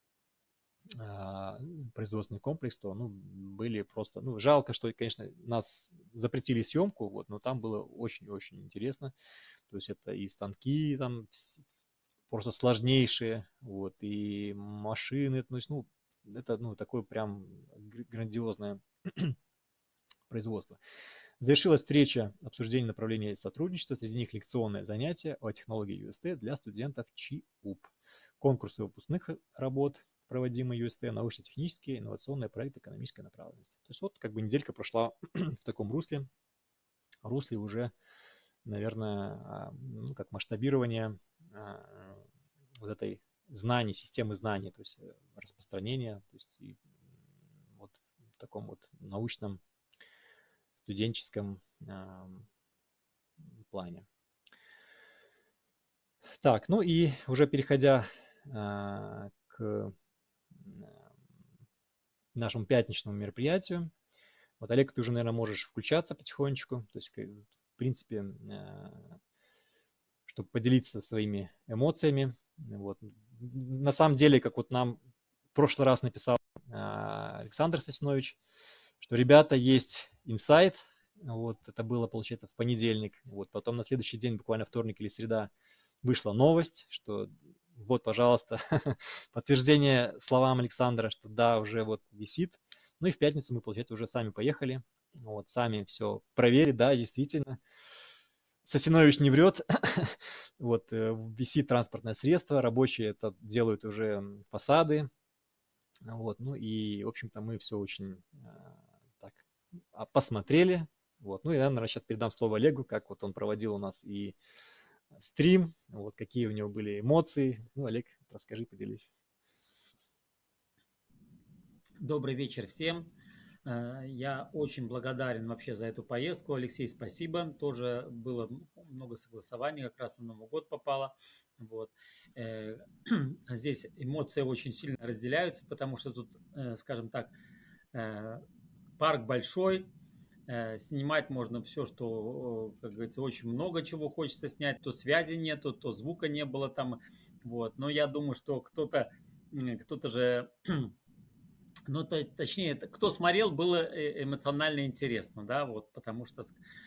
Speaker 1: производственный комплекс, то были просто, жалко, что, конечно, нас запретили съемку, вот, но там было очень-очень интересно. То есть это и станки там просто сложнейшие, вот, и машины, то есть, это, такое прям грандиозное производство. Завершилась встреча обсуждения направлений сотрудничества, среди них лекционное занятие о технологии UST для студентов ЧИУП, конкурсы выпускных работ, проводимые UST, научно-технические, инновационные проекты экономической направленности. То есть вот как бы неделька прошла в таком русле уже, наверное, как масштабирование вот этой знаний, системы знаний, то есть распространения, то есть и вот в таком вот научном, студенческом плане. Так, ну и уже переходя к нашему пятничному мероприятию. Вот, Олег, ты уже, наверное, можешь включаться потихонечку. То есть, в принципе, чтобы поделиться своими эмоциями. Вот. На самом деле, как вот нам в прошлый раз написал Александр Сосинович, что, ребята, есть инсайт. Вот, это было, получается, в понедельник. Вот, потом на следующий день, буквально вторник или среда, вышла новость, что вот, пожалуйста, подтверждение словам Александра, что да, уже вот висит. Ну и в пятницу мы, получается, уже сами поехали. Вот, сами все проверили, да, действительно. Сосинович не врет. Вот, висит транспортное средство, рабочие это делают уже фасады. Вот, ну и, в общем-то, мы все очень так посмотрели. Вот, ну и я, наверное, сейчас передам слово Олегу, как вот он проводил у нас и стрим, вот какие у него были эмоции. Ну, Олег, расскажи, поделись.
Speaker 2: Добрый вечер всем. Я очень благодарен вообще за эту поездку. Алексей, спасибо. Тоже было много согласований, как раз на Новый год попало. Вот. Э, Здесь эмоции очень сильно разделяются, потому что тут, скажем так, э, парк большой, снимать можно все, что, как говорится, очень много чего хочется снять. То связи нету, то звука не было там. Вот. Но я думаю, что кто-то же ну, точнее, кто смотрел, было эмоционально интересно, да, вот, потому что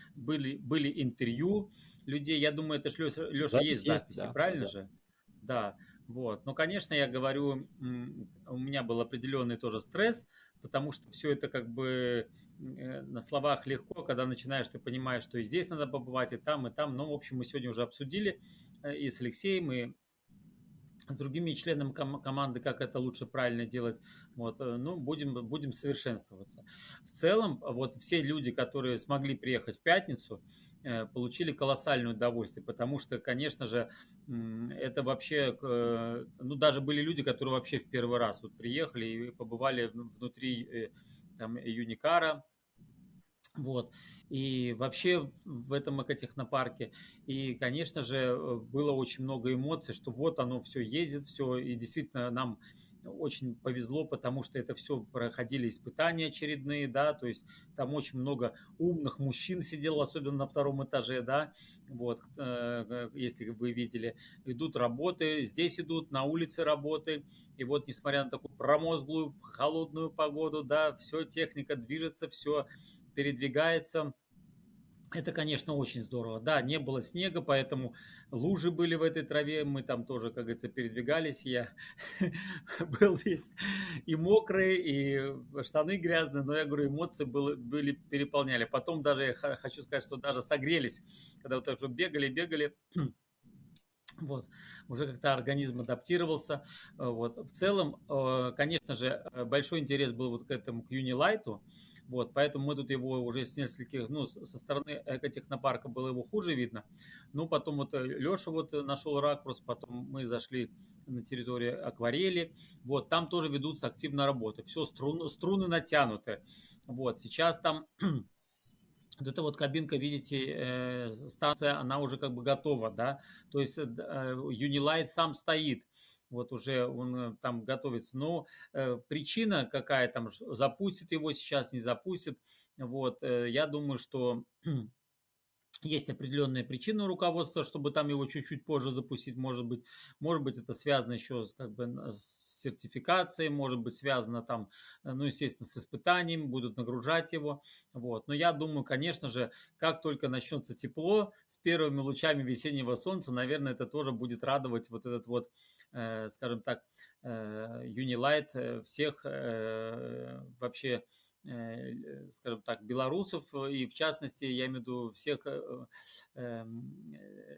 Speaker 2: были интервью людей, я думаю, это же, Леша,
Speaker 1: Запись
Speaker 2: есть
Speaker 1: есть,
Speaker 2: записи,
Speaker 1: да, да,
Speaker 2: правильно
Speaker 1: да.
Speaker 2: же? Да, вот. Но, конечно, я говорю, у меня был определенный тоже стресс, потому что все это как бы на словах легко, когда начинаешь, ты понимаешь, что и здесь надо побывать, и там, и там. Ну, в общем, мы сегодня уже обсудили и с Алексеем, и с другими членами команды, как это лучше правильно делать. Вот, ну, будем совершенствоваться. В целом, вот все люди, которые смогли приехать в пятницу, получили колоссальное удовольствие, потому что, конечно же, это вообще, ну, даже были люди, которые вообще в первый раз вот приехали и побывали внутри там Юникара, вот. И вообще в этом экотехнопарке. И, конечно же, было очень много эмоций, что вот оно все ездит, все. И действительно нам очень повезло, потому что это все проходили испытания очередные, да, то есть там очень много умных мужчин сидело, особенно на втором этаже, да, вот, если вы видели, идут работы, здесь идут, на улице работы, и вот, несмотря на такую промозглую, холодную погоду, да, все, техника движется, все передвигается. Это, конечно, очень здорово. Да, не было снега, поэтому лужи были в этой траве. Мы там тоже, как говорится, передвигались. Я был весь и мокрый, и штаны грязные, но я говорю, эмоции были переполняли. Потом даже, я хочу сказать, что даже согрелись, когда вот так вот бегали, вот, уже как-то организм адаптировался. Вот. В целом, конечно же, большой интерес был вот к этому, к Юнилайту. Вот, поэтому мы тут его уже с нескольких, ну, со стороны экотехнопарка было его хуже видно. Ну, потом вот Леша вот нашел ракурс, потом мы зашли на территорию акварели. Вот, там тоже ведутся активно работы. Все, струны натянуты. Вот, сейчас там вот эта вот кабинка, видите, станция, она уже как бы готова, да, то есть Unilight сам стоит, вот уже он там готовится, но причина какая там, запустит его сейчас, не запустит, вот, я думаю, что есть определенные причины у руководства, чтобы там его чуть-чуть позже запустить, может быть это связано еще с, как бы, с сертификацией, может быть связано там, ну, естественно, с испытанием, будут нагружать его, вот. Но я думаю, конечно же, как только начнется тепло, с первыми лучами весеннего солнца, наверное, это тоже будет радовать вот этот вот, скажем так, Unilight всех вообще, скажем так, белорусов, и в частности, я имею в виду всех эм,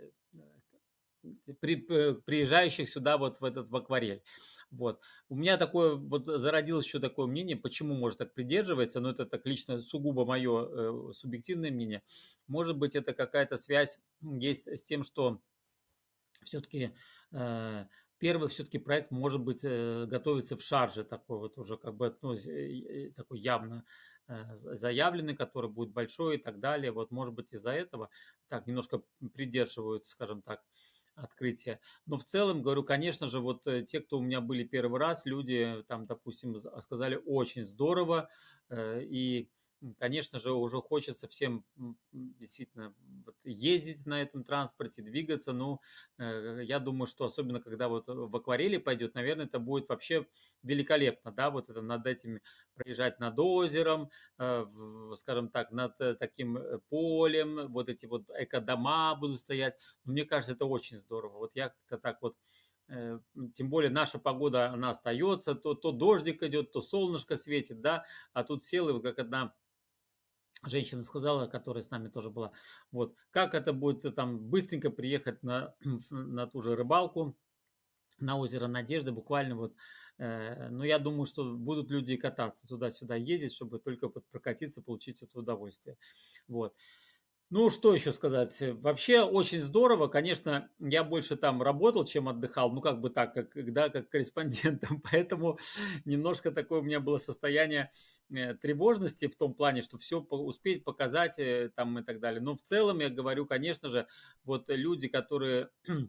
Speaker 2: приезжающих сюда вот в этот в акварель. Вот. У меня такое вот зародилось еще такое мнение, почему может так придерживается, но это так лично сугубо мое субъективное мнение. Может быть, это какая-то связь есть с тем, что все-таки первый все-таки проект может быть готовится в шарже такой вот уже как бы ну, такой явно заявленный, который будет большой и так далее. Вот может быть из-за этого так немножко придерживают, скажем так, открытие. Но в целом, говорю, конечно же, вот те, кто у меня были первый раз, люди там, допустим, сказали очень здорово, и конечно же, уже хочется всем действительно вот ездить на этом транспорте, двигаться. Ну, я думаю, что особенно когда вот в акварели пойдет, наверное, это будет вообще великолепно, да, вот это над этими проезжать над озером, скажем так, над таким полем, вот эти вот экодома будут стоять. Мне кажется, это очень здорово. Вот я как-то так вот тем более наша погода, она остается, то дождик идет, то солнышко светит, да, а тут сел, и вот как одна женщина сказала, которая с нами тоже была, вот, как это будет там быстренько приехать на ту же рыбалку, на озеро Надежды, буквально вот, ну, я думаю, что будут люди кататься туда-сюда ездить, чтобы только прокатиться, получить это удовольствие, вот. Ну, что еще сказать? Вообще очень здорово. Конечно, я больше там работал, чем отдыхал. Ну, как бы так, как, да, как корреспондентом. Поэтому немножко такое у меня было состояние тревожности в том плане, что все успеть показать там и так далее. Но в целом, я говорю, конечно же, вот люди, которые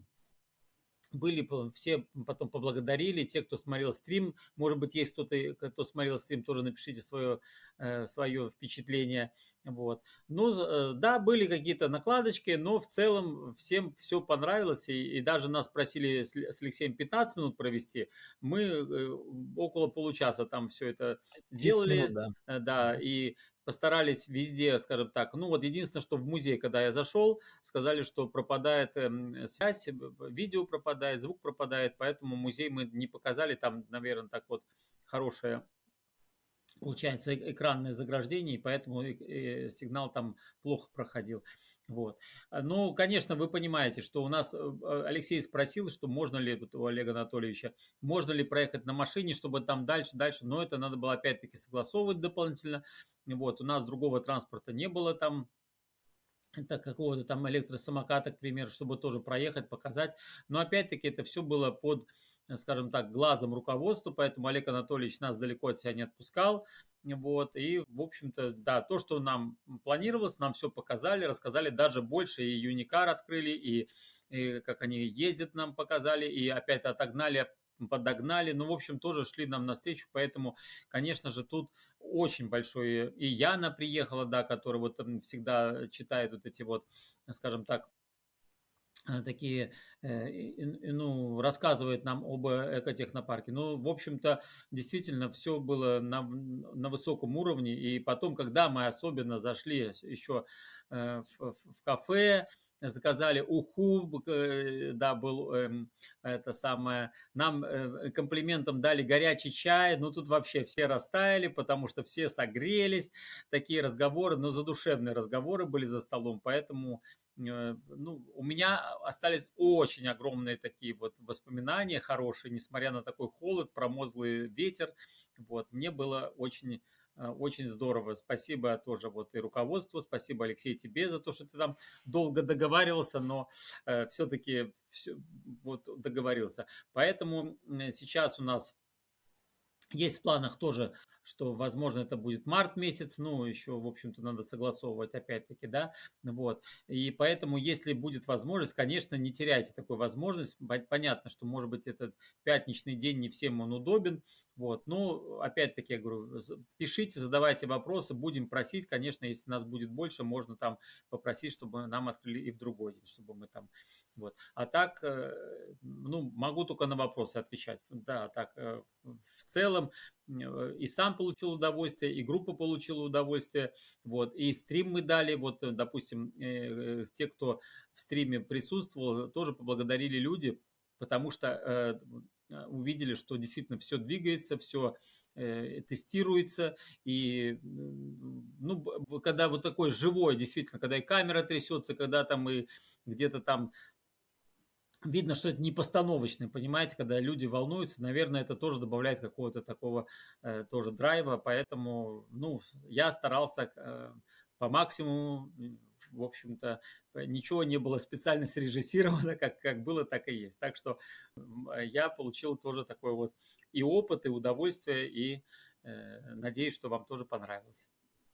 Speaker 2: были, все потом поблагодарили, те, кто смотрел стрим, может быть, есть кто-то, кто смотрел стрим, тоже напишите свое впечатление, вот. Ну, да, были какие-то накладочки, но в целом всем все понравилось, и даже нас просили с Алексеем 15 минут провести, мы около получаса там все это
Speaker 1: 30 минут,
Speaker 2: делали,
Speaker 1: да.
Speaker 2: да, и постарались везде, скажем так, ну вот единственное, что в музей, когда я зашел, сказали, что пропадает связь, видео пропадает, звук пропадает, поэтому музей мы не показали, там, наверное, так вот хорошее получается экранное заграждение, и поэтому сигнал там плохо проходил. Вот. Ну, конечно, вы понимаете, что у нас Алексей спросил, что можно ли вот у Олега Анатольевича, можно ли проехать на машине, чтобы там дальше, но это надо было опять-таки согласовывать дополнительно. Вот. У нас другого транспорта не было там, это какого-то там электросамоката, к примеру, чтобы тоже проехать, показать. Но опять-таки это все было под, скажем так, глазом руководства, поэтому Олег Анатольевич нас далеко от себя не отпускал. Вот, и, в общем-то, да, то, что нам планировалось, нам все показали, рассказали даже больше, и Юникар открыли, и как они ездят нам показали, и опять отогнали, подогнали, ну, в общем, тоже шли нам навстречу, поэтому, конечно же, тут очень большой, и Яна приехала, да, которая вот всегда читает вот эти вот, скажем так, такие, ну, рассказывает нам об экотехнопарке. Ну, в общем-то, действительно, все было на высоком уровне. И потом, когда мы особенно зашли еще в кафе, заказали уху, да, был это самое, нам комплиментом дали горячий чай, ну, тут вообще все растаяли, потому что все согрелись, такие разговоры, но задушевные разговоры были за столом, поэтому ну, у меня остались очень огромные такие вот воспоминания хорошие, несмотря на такой холод, промозглый ветер. Вот, мне было очень здорово. Спасибо тоже вот и руководству, спасибо, Алексей, тебе за то, что ты там долго договаривался, но все-таки вот договорился. Поэтому сейчас у нас есть в планах тоже, что, возможно, это будет март месяц, ну, еще, в общем-то, надо согласовывать опять-таки, да, вот. И поэтому, если будет возможность, конечно, не теряйте такую возможность. Понятно, что, может быть, этот пятничный день не всем он удобен, вот. Но, опять-таки, я говорю, пишите, задавайте вопросы, будем просить, конечно, если нас будет больше, можно там попросить, чтобы нам открыли и в другой день, чтобы мы там, вот. А так, ну, могу только на вопросы отвечать, да, так, в целом и сам получил удовольствие, и группа получила удовольствие, вот, и стрим мы дали, вот, допустим, те, кто в стриме присутствовал, тоже поблагодарили люди, потому что увидели, что действительно все двигается, все тестируется, и ну, когда вот такой живой, действительно, когда и камера трясется, когда там и где-то там видно, что это не постановочный, понимаете, когда люди волнуются, наверное, это тоже добавляет какого-то такого тоже драйва, поэтому, ну, я старался по максимуму, в общем-то, ничего не было специально срежиссировано, как было, так и есть. Так что я получил тоже такой вот и опыт, и удовольствие, и надеюсь, что вам тоже понравилось.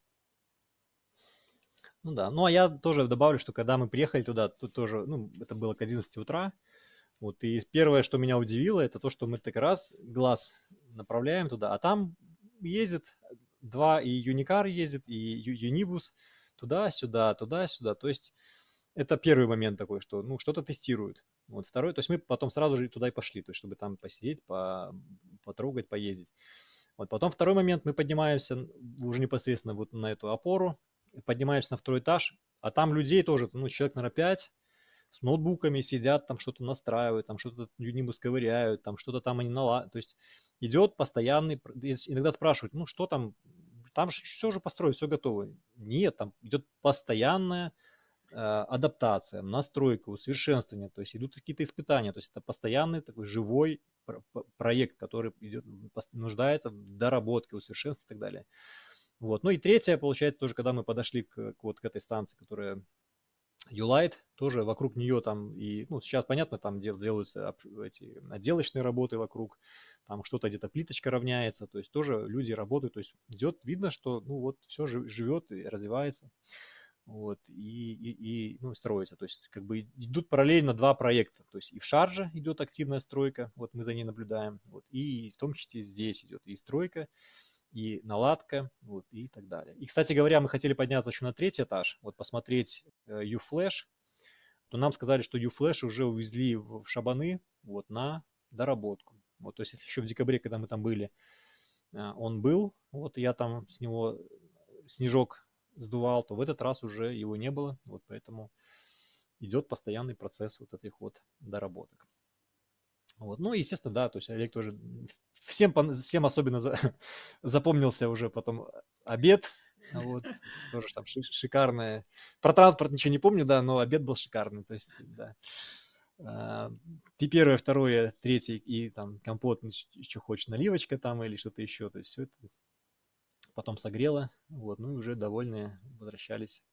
Speaker 1: Ну да, ну а я тоже добавлю, что когда мы приехали туда, тут тоже, ну, это было к 11 утра, вот, и первое, что меня удивило, это то, что мы так раз глаз направляем туда, а там ездит два, и Юникар ездит, и Юнибус, туда-сюда, туда-сюда, то есть это первый момент такой, что, ну, что-то тестируют. Вот второй, то есть мы потом сразу же туда и пошли, то есть чтобы там посидеть, потрогать, поездить. Вот потом второй момент, мы поднимаемся уже непосредственно вот на эту опору, поднимаемся на второй этаж, а там людей тоже, ну, человек, наверное, 5 с ноутбуками сидят, там что-то настраивают, там что-то Unibus ковыряют, там что-то там они то есть идет постоянный, иногда спрашивают, ну, что там же все уже построено, все готово. Нет, там идет постоянная адаптация, настройка, усовершенствование, то есть идут какие-то испытания, то есть это постоянный такой живой проект, который идет, нуждается в доработке, усовершенствовании и так далее. Вот. Ну и третье, получается, тоже, когда мы подошли вот к этой станции, которая Юлайт, тоже вокруг нее там и, ну, сейчас понятно, там делаются эти отделочные работы вокруг, там что-то где-то плиточка равняется, то есть тоже люди работают, то есть идет, видно, что, ну, вот все живет и развивается, вот, ну, строится, то есть как бы идут параллельно два проекта, то есть и в Шарже идет активная стройка, вот мы за ней наблюдаем, вот, и в том числе здесь идет и стройка, и наладка, вот, и так далее. И, кстати говоря, мы хотели подняться еще на третий этаж, вот посмотреть UFlash, то нам сказали, что UFlash уже увезли в Шабаны вот, на доработку. Вот, то есть, если еще в декабре, когда мы там были, он был, вот я там с него снежок сдувал, то в этот раз уже его не было, вот поэтому идет постоянный процесс вот этих вот доработок. Вот. Ну, естественно, да, то есть Олег тоже всем особенно запомнился уже потом обед, вот, тоже там шикарное. Про транспорт ничего не помню, да, но обед был шикарный, то есть, да. И первое, второе, третье, и там компот, еще хочешь, наливочка там или что-то еще, то есть все это потом согрело, вот, ну и уже довольные возвращались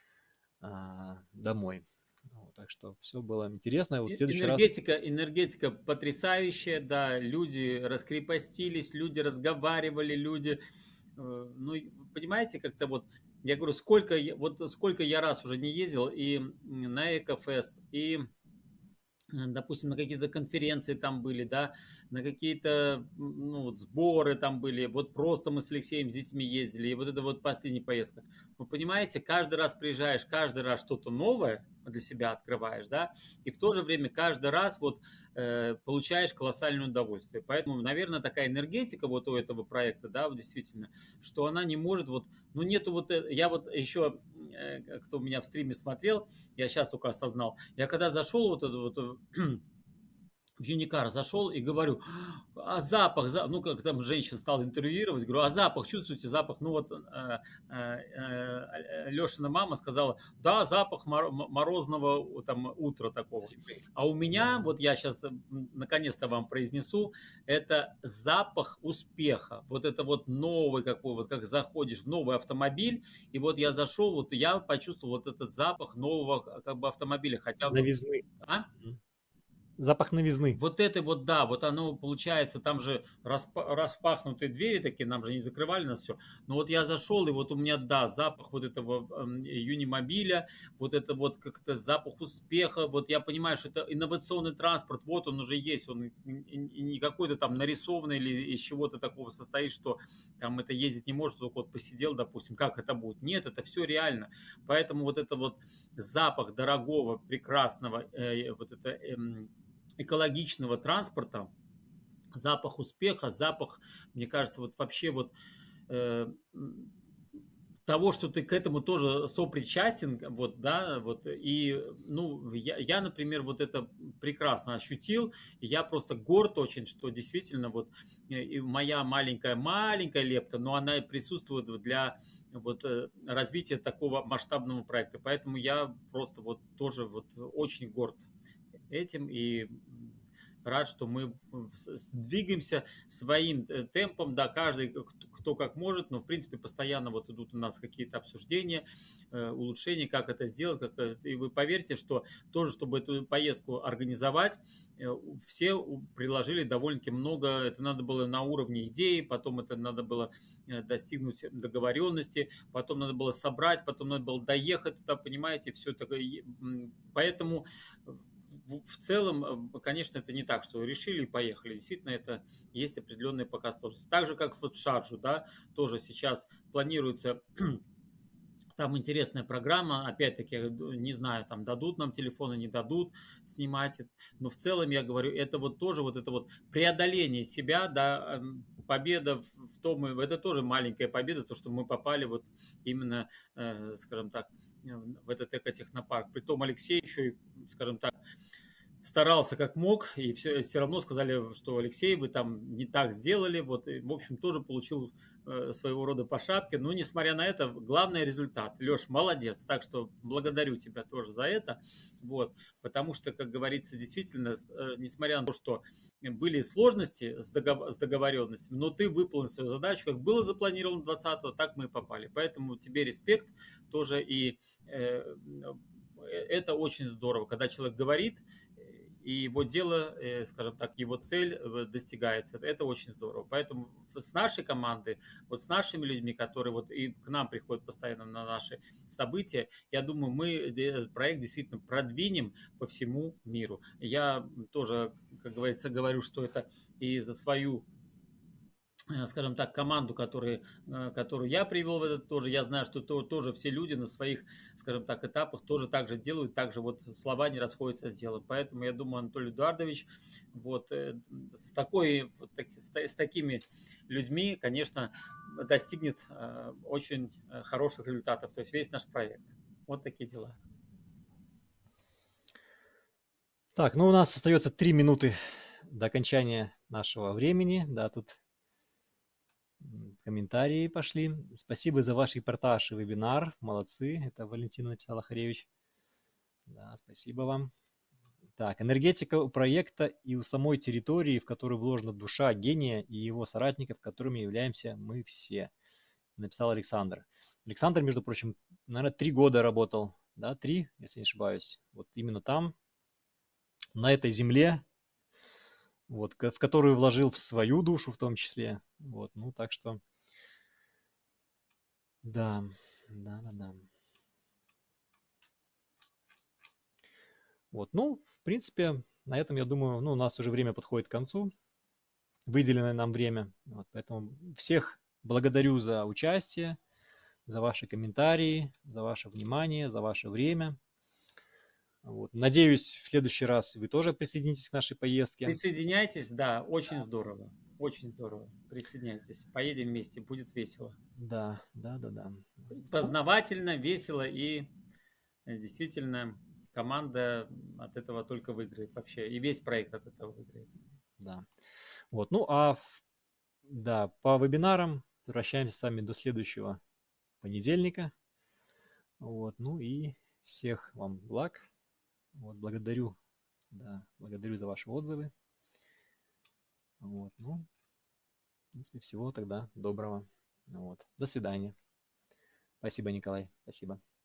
Speaker 1: домой. Вот, так что все было интересно. Вот в следующий раз...
Speaker 2: Энергетика потрясающая, да, люди раскрепостились, люди разговаривали, люди, ну, понимаете, как-то вот, я говорю, сколько я раз уже не ездил и на Экофест, и, допустим, на какие-то конференции там были, да, на какие-то, ну, вот сборы там были, вот просто мы с Алексеем с детьми ездили, и вот это вот последняя поездка. Вы понимаете, каждый раз приезжаешь, каждый раз что-то новое для себя открываешь, да, и в то же время каждый раз вот получаешь колоссальное удовольствие. Поэтому, наверное, такая энергетика вот у этого проекта, да, вот действительно, что она не может вот, ну, нету вот, я вот еще, кто меня в стриме смотрел, я сейчас только осознал, я когда зашел вот это вот в Юникар зашел и говорю, а запах, ну, как там женщина стала интервьюировать, говорю, а запах, чувствуете запах? Ну, вот Лешина мама сказала, да, запах морозного там утра такого. А у меня, вот я сейчас наконец-то вам произнесу, это запах успеха. Вот это вот новый, какой, вот как заходишь в новый автомобиль, и вот я зашел, вот я почувствовал вот этот запах нового как бы автомобиля. Хотя,
Speaker 1: Новизны.
Speaker 2: а?
Speaker 1: Запах новизны.
Speaker 2: Вот это вот, да, вот оно получается, там же распахнутые двери такие, нам же не закрывали нас все. Но вот я зашел, и вот у меня, да, запах вот этого юнимобиля, вот это вот как-то запах успеха. Вот я понимаю, что это инновационный транспорт, вот он уже есть, он не какой-то там нарисованный или из чего-то такого состоит, что там это ездить не может, только вот посидел, допустим, как это будет. Нет, это все реально. Поэтому вот это вот запах дорогого, прекрасного, вот это экологичного транспорта, запах успеха, запах, мне кажется, вот вообще вот того, что ты к этому тоже сопричастен, вот, да, вот, и, ну, я, например, вот это прекрасно ощутил, и я просто горд очень, что действительно вот и моя маленькая лепта, но она присутствует для вот развития такого масштабного проекта, поэтому я просто вот тоже вот очень горд этим и рад, что мы двигаемся своим темпом, да, каждый кто как может, но в принципе постоянно вот идут у нас какие-то обсуждения, улучшения, как это сделать, и вы поверьте, что тоже, чтобы эту поездку организовать, все приложили довольно-таки много, это надо было на уровне идеи, потом это надо было достигнуть договоренности, потом надо было собрать, потом надо было доехать туда, понимаете, все такое, поэтому в целом, конечно, это не так, что решили и поехали. Действительно, это есть определенные пока сложности. Так же, как вот в Шарджу, да, тоже сейчас планируется там интересная программа, опять-таки, не знаю, там дадут нам телефоны, не дадут снимать, но в целом, я говорю, это вот тоже вот это вот преодоление себя, да, победа в том, это тоже маленькая победа, то, что мы попали вот именно, скажем так, в этот экотехнопарк. Притом Алексей еще, скажем так, старался как мог, и все равно сказали, что Алексей, вы там не так сделали, вот, и, в общем, тоже получил своего рода по шапке, но несмотря на это, главный результат. Леш, молодец, так что благодарю тебя тоже за это, вот, потому что, как говорится, действительно, несмотря на то, что были сложности с договоренностью, но ты выполнил свою задачу, как было запланировано 20-го, так мы и попали, поэтому тебе респект тоже, и это очень здорово, когда человек говорит, и его дело, скажем так, его цель достигается. Это очень здорово. Поэтому с нашей командой, вот с нашими людьми, которые вот и к нам приходят постоянно на наши события, я думаю, мы этот проект действительно продвинем по всему миру. Я тоже, как говорится, говорю, что это и за свою, скажем так, команду, которую я привел в этот тоже, я знаю, что тоже все люди на своих, скажем так, этапах тоже так же делают, также вот слова не расходятся с делом. Поэтому я думаю, Анатолий Эдуардович, вот с такими людьми, конечно, достигнет очень хороших результатов, то есть весь наш проект. Вот такие дела.
Speaker 1: Так, ну у нас остается 3 минуты до окончания нашего времени. Да, тут комментарии пошли. Спасибо за ваш репортаж и вебинар. Молодцы. Это Валентина написала, Харевич. Да, спасибо вам. Так, энергетика у проекта и у самой территории, в которую вложена душа гения и его соратников, которыми являемся мы все, написал Александр. Александр, между прочим, наверное, 3 года работал, да, 3, если не ошибаюсь. Вот именно там, на этой земле, вот, в которую вложил в свою душу в том числе. Вот, ну, так что, да. Вот, ну, в принципе, на этом, я думаю, ну, у нас уже время подходит к концу, выделенное нам время. Вот, поэтому всех благодарю за участие, за ваши комментарии, за ваше внимание, за ваше время. Вот. Надеюсь, в следующий раз вы тоже присоединитесь к нашей поездке.
Speaker 2: Присоединяйтесь, да, очень здорово. Очень здорово. Присоединяйтесь. Поедем вместе, будет весело.
Speaker 1: Да.
Speaker 2: Познавательно, весело и действительно команда от этого только выиграет вообще. И весь проект от этого выиграет.
Speaker 1: Да. Вот, ну, да, по вебинарам прощаемся с вами до следующего понедельника. Вот, ну и всех вам благ. Вот, благодарю за ваши отзывы. Вот, ну, в принципе, всего тогда доброго. Вот, до свидания. Спасибо, Николай. Спасибо.